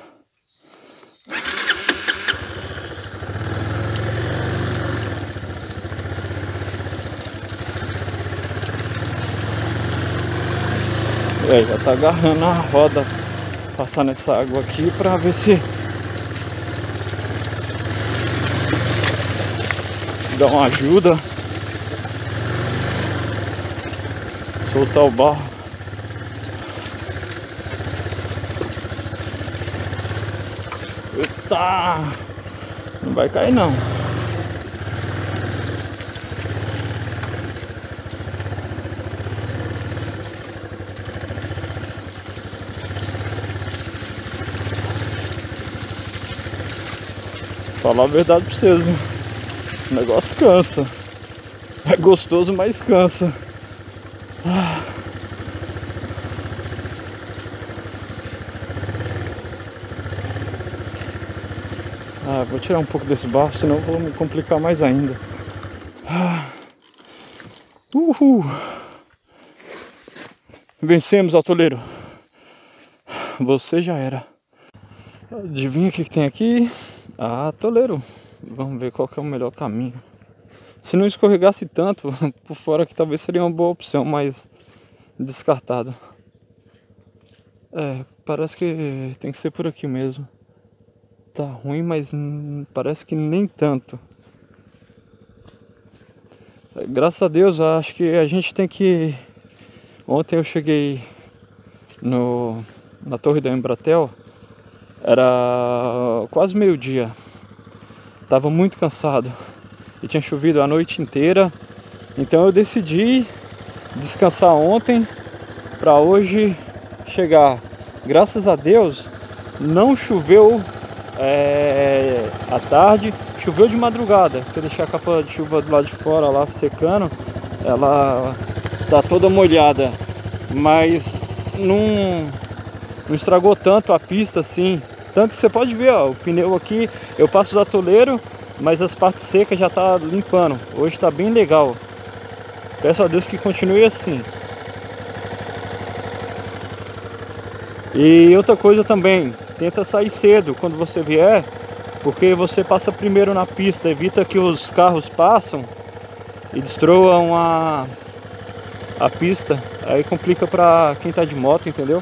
É, já tá agarrando a roda, passar nessa água aqui pra ver se dá uma ajuda, soltar o barro. Eita, não vai cair não. Falar a verdade pra vocês, né? O negócio cansa. É gostoso, mas cansa. Ah. Ah, vou tirar um pouco desse barro, senão vou me complicar mais ainda. Ah. Uhul. Vencemos, atoleiro. Você já era. Adivinha o que, que tem aqui? Ah, atoleiro. Vamos ver qual que é o melhor caminho. Se não escorregasse tanto, por fora aqui talvez seria uma boa opção, mas descartado. É, parece que tem que ser por aqui mesmo. Tá ruim, mas parece que nem tanto. Graças a Deus, acho que a gente tem que... Ontem eu cheguei no, na torre da Embratel, era quase meio-dia. Tava muito cansado e tinha chovido a noite inteira. Então eu decidi descansar ontem para hoje chegar. Graças a Deus não choveu é, à tarde, choveu de madrugada, porque eu deixei a capa de chuva do lado de fora lá secando, ela tá toda molhada, mas não, não estragou tanto a pista assim. Tanto que você pode ver, ó, o pneu aqui, eu passo os atoleiros, mas as partes secas já tá limpando. Hoje tá bem legal. Peço a Deus que continue assim. E outra coisa também, tenta sair cedo quando você vier, porque você passa primeiro na pista, evita que os carros passam e destruam a, a pista. Aí complica pra quem tá de moto, entendeu?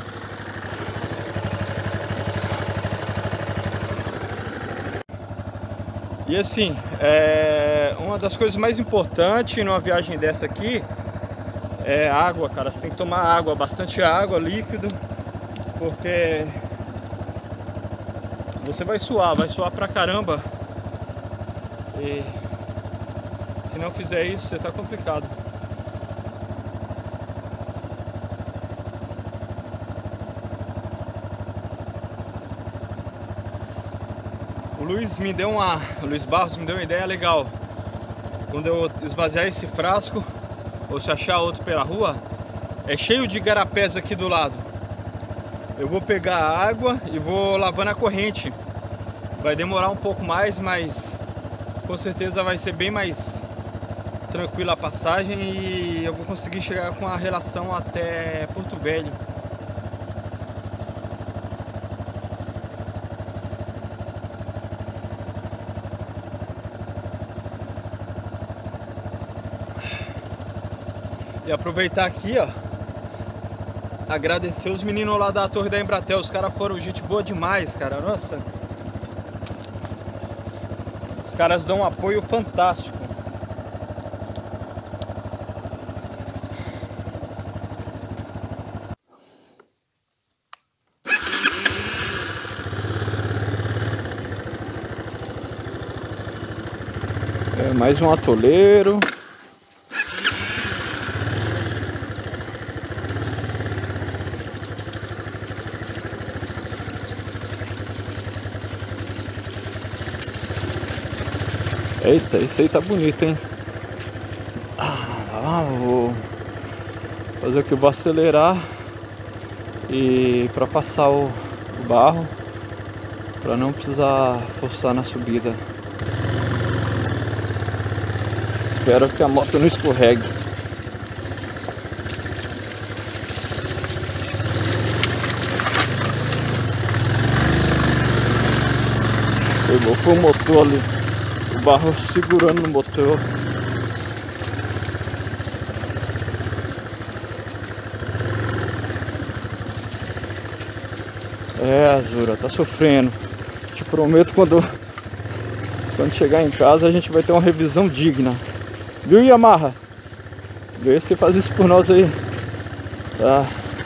E assim, é, uma das coisas mais importantes numa viagem dessa aqui é água, cara. Você tem que tomar água, bastante água, líquido, porque você vai suar, vai suar pra caramba. E se não fizer isso, você tá complicado. O Luiz me deu uma, o Luiz Barros me deu uma ideia legal. Quando eu esvaziar esse frasco, ou se achar outro pela rua, é cheio de igarapés aqui do lado. Eu vou pegar a água e vou lavando a corrente. Vai demorar um pouco mais, mas com certeza vai ser bem mais tranquila a passagem e eu vou conseguir chegar com a relação até Porto Velho. E aproveitar aqui, ó, agradecer os meninos lá da torre da Embratel. Os caras foram gente boa demais, cara. Nossa, os caras dão um apoio fantástico. É mais um atoleiro. Eita, esse aí tá bonito, hein? Ah, vou fazer o que eu vou acelerar e para passar o, o barro, para não precisar forçar na subida. Espero que a moto não escorregue. Pegou, foi o motor ali. O barro segurando no motor. É, Azura, tá sofrendo. Te prometo, quando, quando chegar em casa a gente vai ter uma revisão digna. Viu, Yamaha? Vê se você faz isso por nós aí. Tá.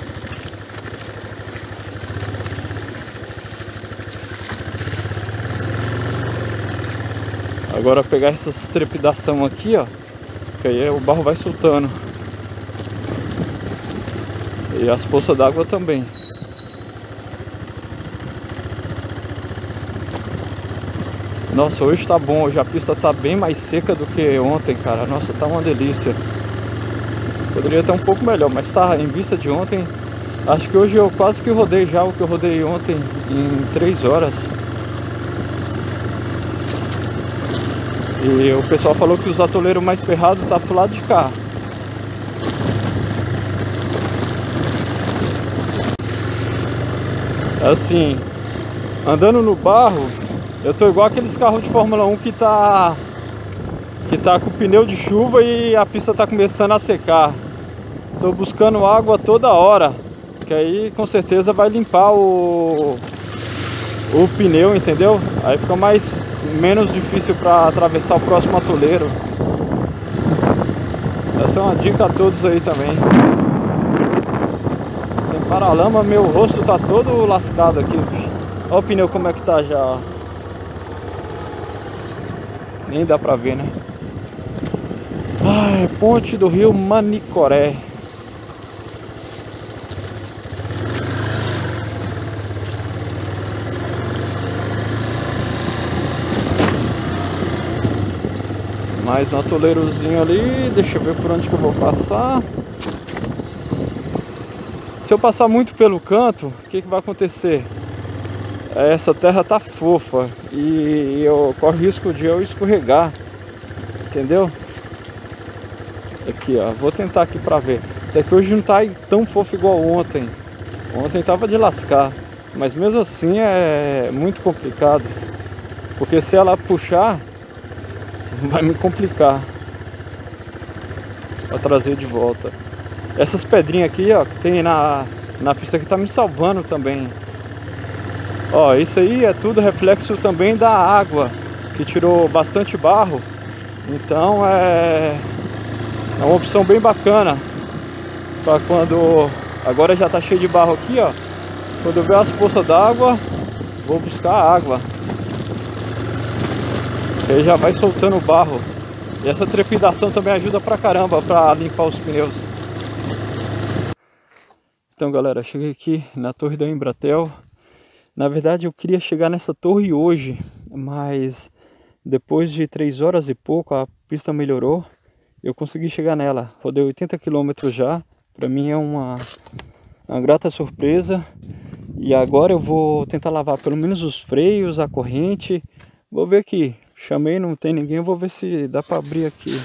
Agora pegar essa trepidação aqui, ó, que aí o barro vai soltando. E as poças d'água também. Nossa, hoje tá bom, hoje a pista tá bem mais seca do que ontem, cara. Nossa, tá uma delícia. Poderia estar um pouco melhor, mas tá em vista de ontem. Acho que hoje eu quase que rodei já o que eu rodei ontem em três horas. E o pessoal falou que os atoleiros mais ferrados tá pro lado de cá. Assim, andando no barro, eu tô igual aqueles carros de Fórmula um que tá que tá com pneu de chuva e a pista tá começando a secar. Tô buscando água toda hora, que aí com certeza vai limpar o o pneu, entendeu? Aí fica mais menos difícil para atravessar o próximo atoleiro. Essa é uma dica a todos aí também. Sem paralama, meu rosto tá todo lascado aqui. Olha o pneu como é que tá já, ó. Nem dá pra ver, né? Ai, ponte do rio Manicoré. Mais um atoleirozinho ali. Deixa eu ver por onde que eu vou passar. Se eu passar muito pelo canto, o que que vai acontecer? Essa terra tá fofa e eu corro risco de eu escorregar, entendeu? Aqui, ó, vou tentar aqui pra ver. Até que hoje não tá tão fofo igual ontem. Ontem tava de lascar, mas mesmo assim é muito complicado, porque se ela puxar, vai me complicar pra trazer de volta. Essas pedrinhas aqui, ó, que tem na, na pista que tá me salvando também. Ó, isso aí é tudo reflexo também da água, que tirou bastante barro. Então é, é uma opção bem bacana para quando... Agora já tá cheio de barro aqui, ó. Quando eu ver as poças d'água, vou buscar água. Aí já vai soltando o barro. E essa trepidação também ajuda pra caramba pra limpar os pneus. Então galera, cheguei aqui na torre da Embratel. Na verdade eu queria chegar nessa torre hoje, mas depois de três horas e pouco a pista melhorou. Eu consegui chegar nela, rodei oitenta quilômetros já. Pra mim é uma, uma grata surpresa. E agora eu vou tentar lavar pelo menos os freios, a corrente. Vou ver aqui. Chamei, não tem ninguém, eu vou ver se dá pra abrir aqui.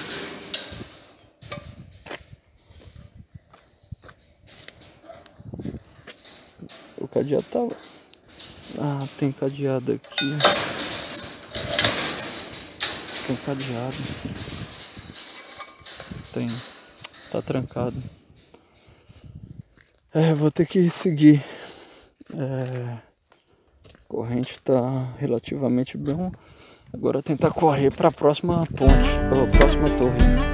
O cadeado tava... Ah, tem cadeado aqui. Tem cadeado. Tem. Tá trancado. É, vou ter que seguir. É... A corrente tá relativamente bem. Agora tentar correr para a próxima ponte, ou próxima torre.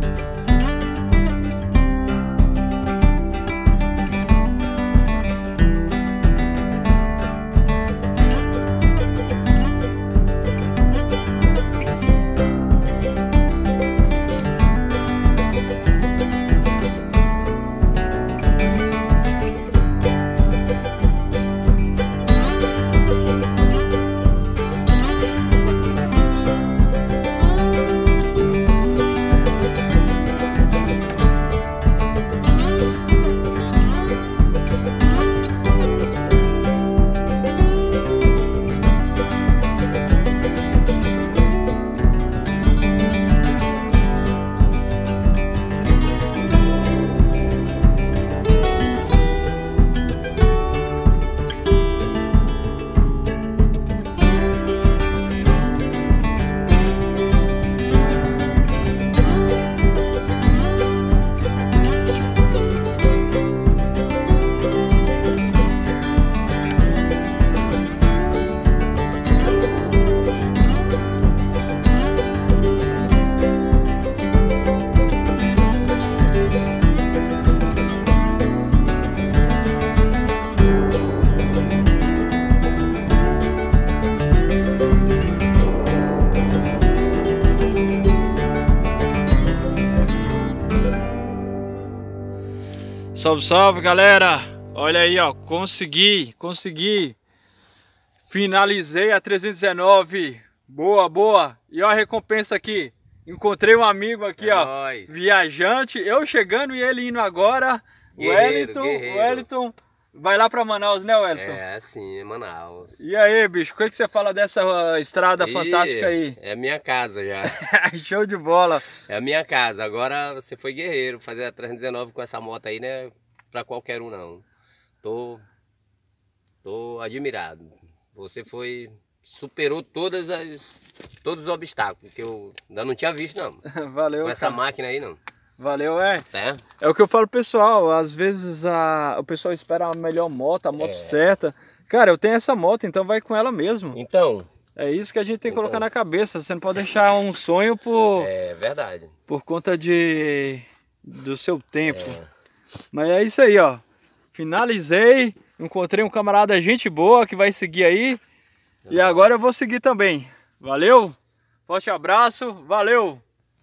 Salve, salve, galera! Olha aí, ó, consegui, consegui. Finalizei a trezentos e dezenove. Boa, boa. E ó a recompensa aqui. Encontrei um amigo aqui, é ó, nóis. Viajante. Eu chegando e ele indo agora. Guerreiro, Wellington, guerreiro. Wellington. Vai lá pra Manaus, né, Wellington? É, sim, Manaus. E aí, bicho, o que, que você fala dessa estrada e fantástica aí? É a minha casa já. Show de bola. É a minha casa. Agora você foi guerreiro, fazer a trezentos e dezenove com essa moto aí, né? Pra qualquer um, não. Tô, tô admirado. Você foi, superou todas as, todos os obstáculos que eu ainda não tinha visto, não. Valeu, Com essa cara. máquina aí, não. Valeu, é. É? É o que eu falo pro pessoal, às vezes a, o pessoal espera a melhor moto, a moto É. certa. Cara, eu tenho essa moto, então vai com ela mesmo. Então, É isso que a gente tem que Então. colocar na cabeça. Você não pode deixar um sonho por, é verdade. por conta de, do seu tempo. É. Mas é isso aí, ó. Finalizei, encontrei um camarada gente boa que vai seguir aí. E agora eu vou seguir também. Valeu? Forte abraço, valeu!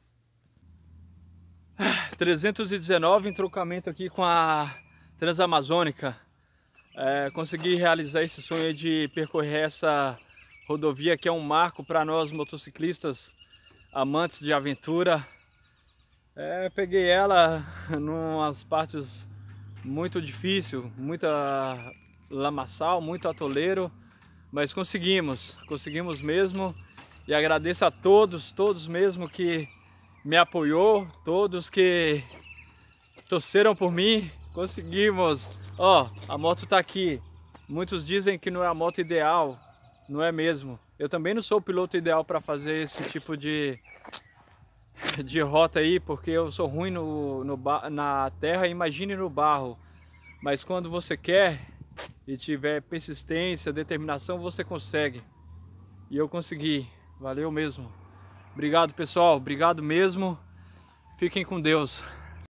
trezentos e dezenove em trocamento aqui com a Transamazônica. É, consegui realizar esse sonho aí de percorrer essa rodovia que é um marco para nós motociclistas amantes de aventura. É, peguei ela em umas partes muito difíceis, muita lamaçal, muito atoleiro, mas conseguimos, conseguimos mesmo. E agradeço a todos, todos mesmo que me apoiou, todos que torceram por mim. Conseguimos. Ó, a moto tá aqui. Muitos dizem que não é a moto ideal, não é mesmo. Eu também não sou o piloto ideal para fazer esse tipo de de rota aí, porque eu sou ruim no, no na terra, imagine no barro. Mas quando você quer e tiver persistência, determinação, você consegue. E eu consegui. Valeu mesmo. Obrigado, pessoal. Obrigado mesmo. Fiquem com Deus.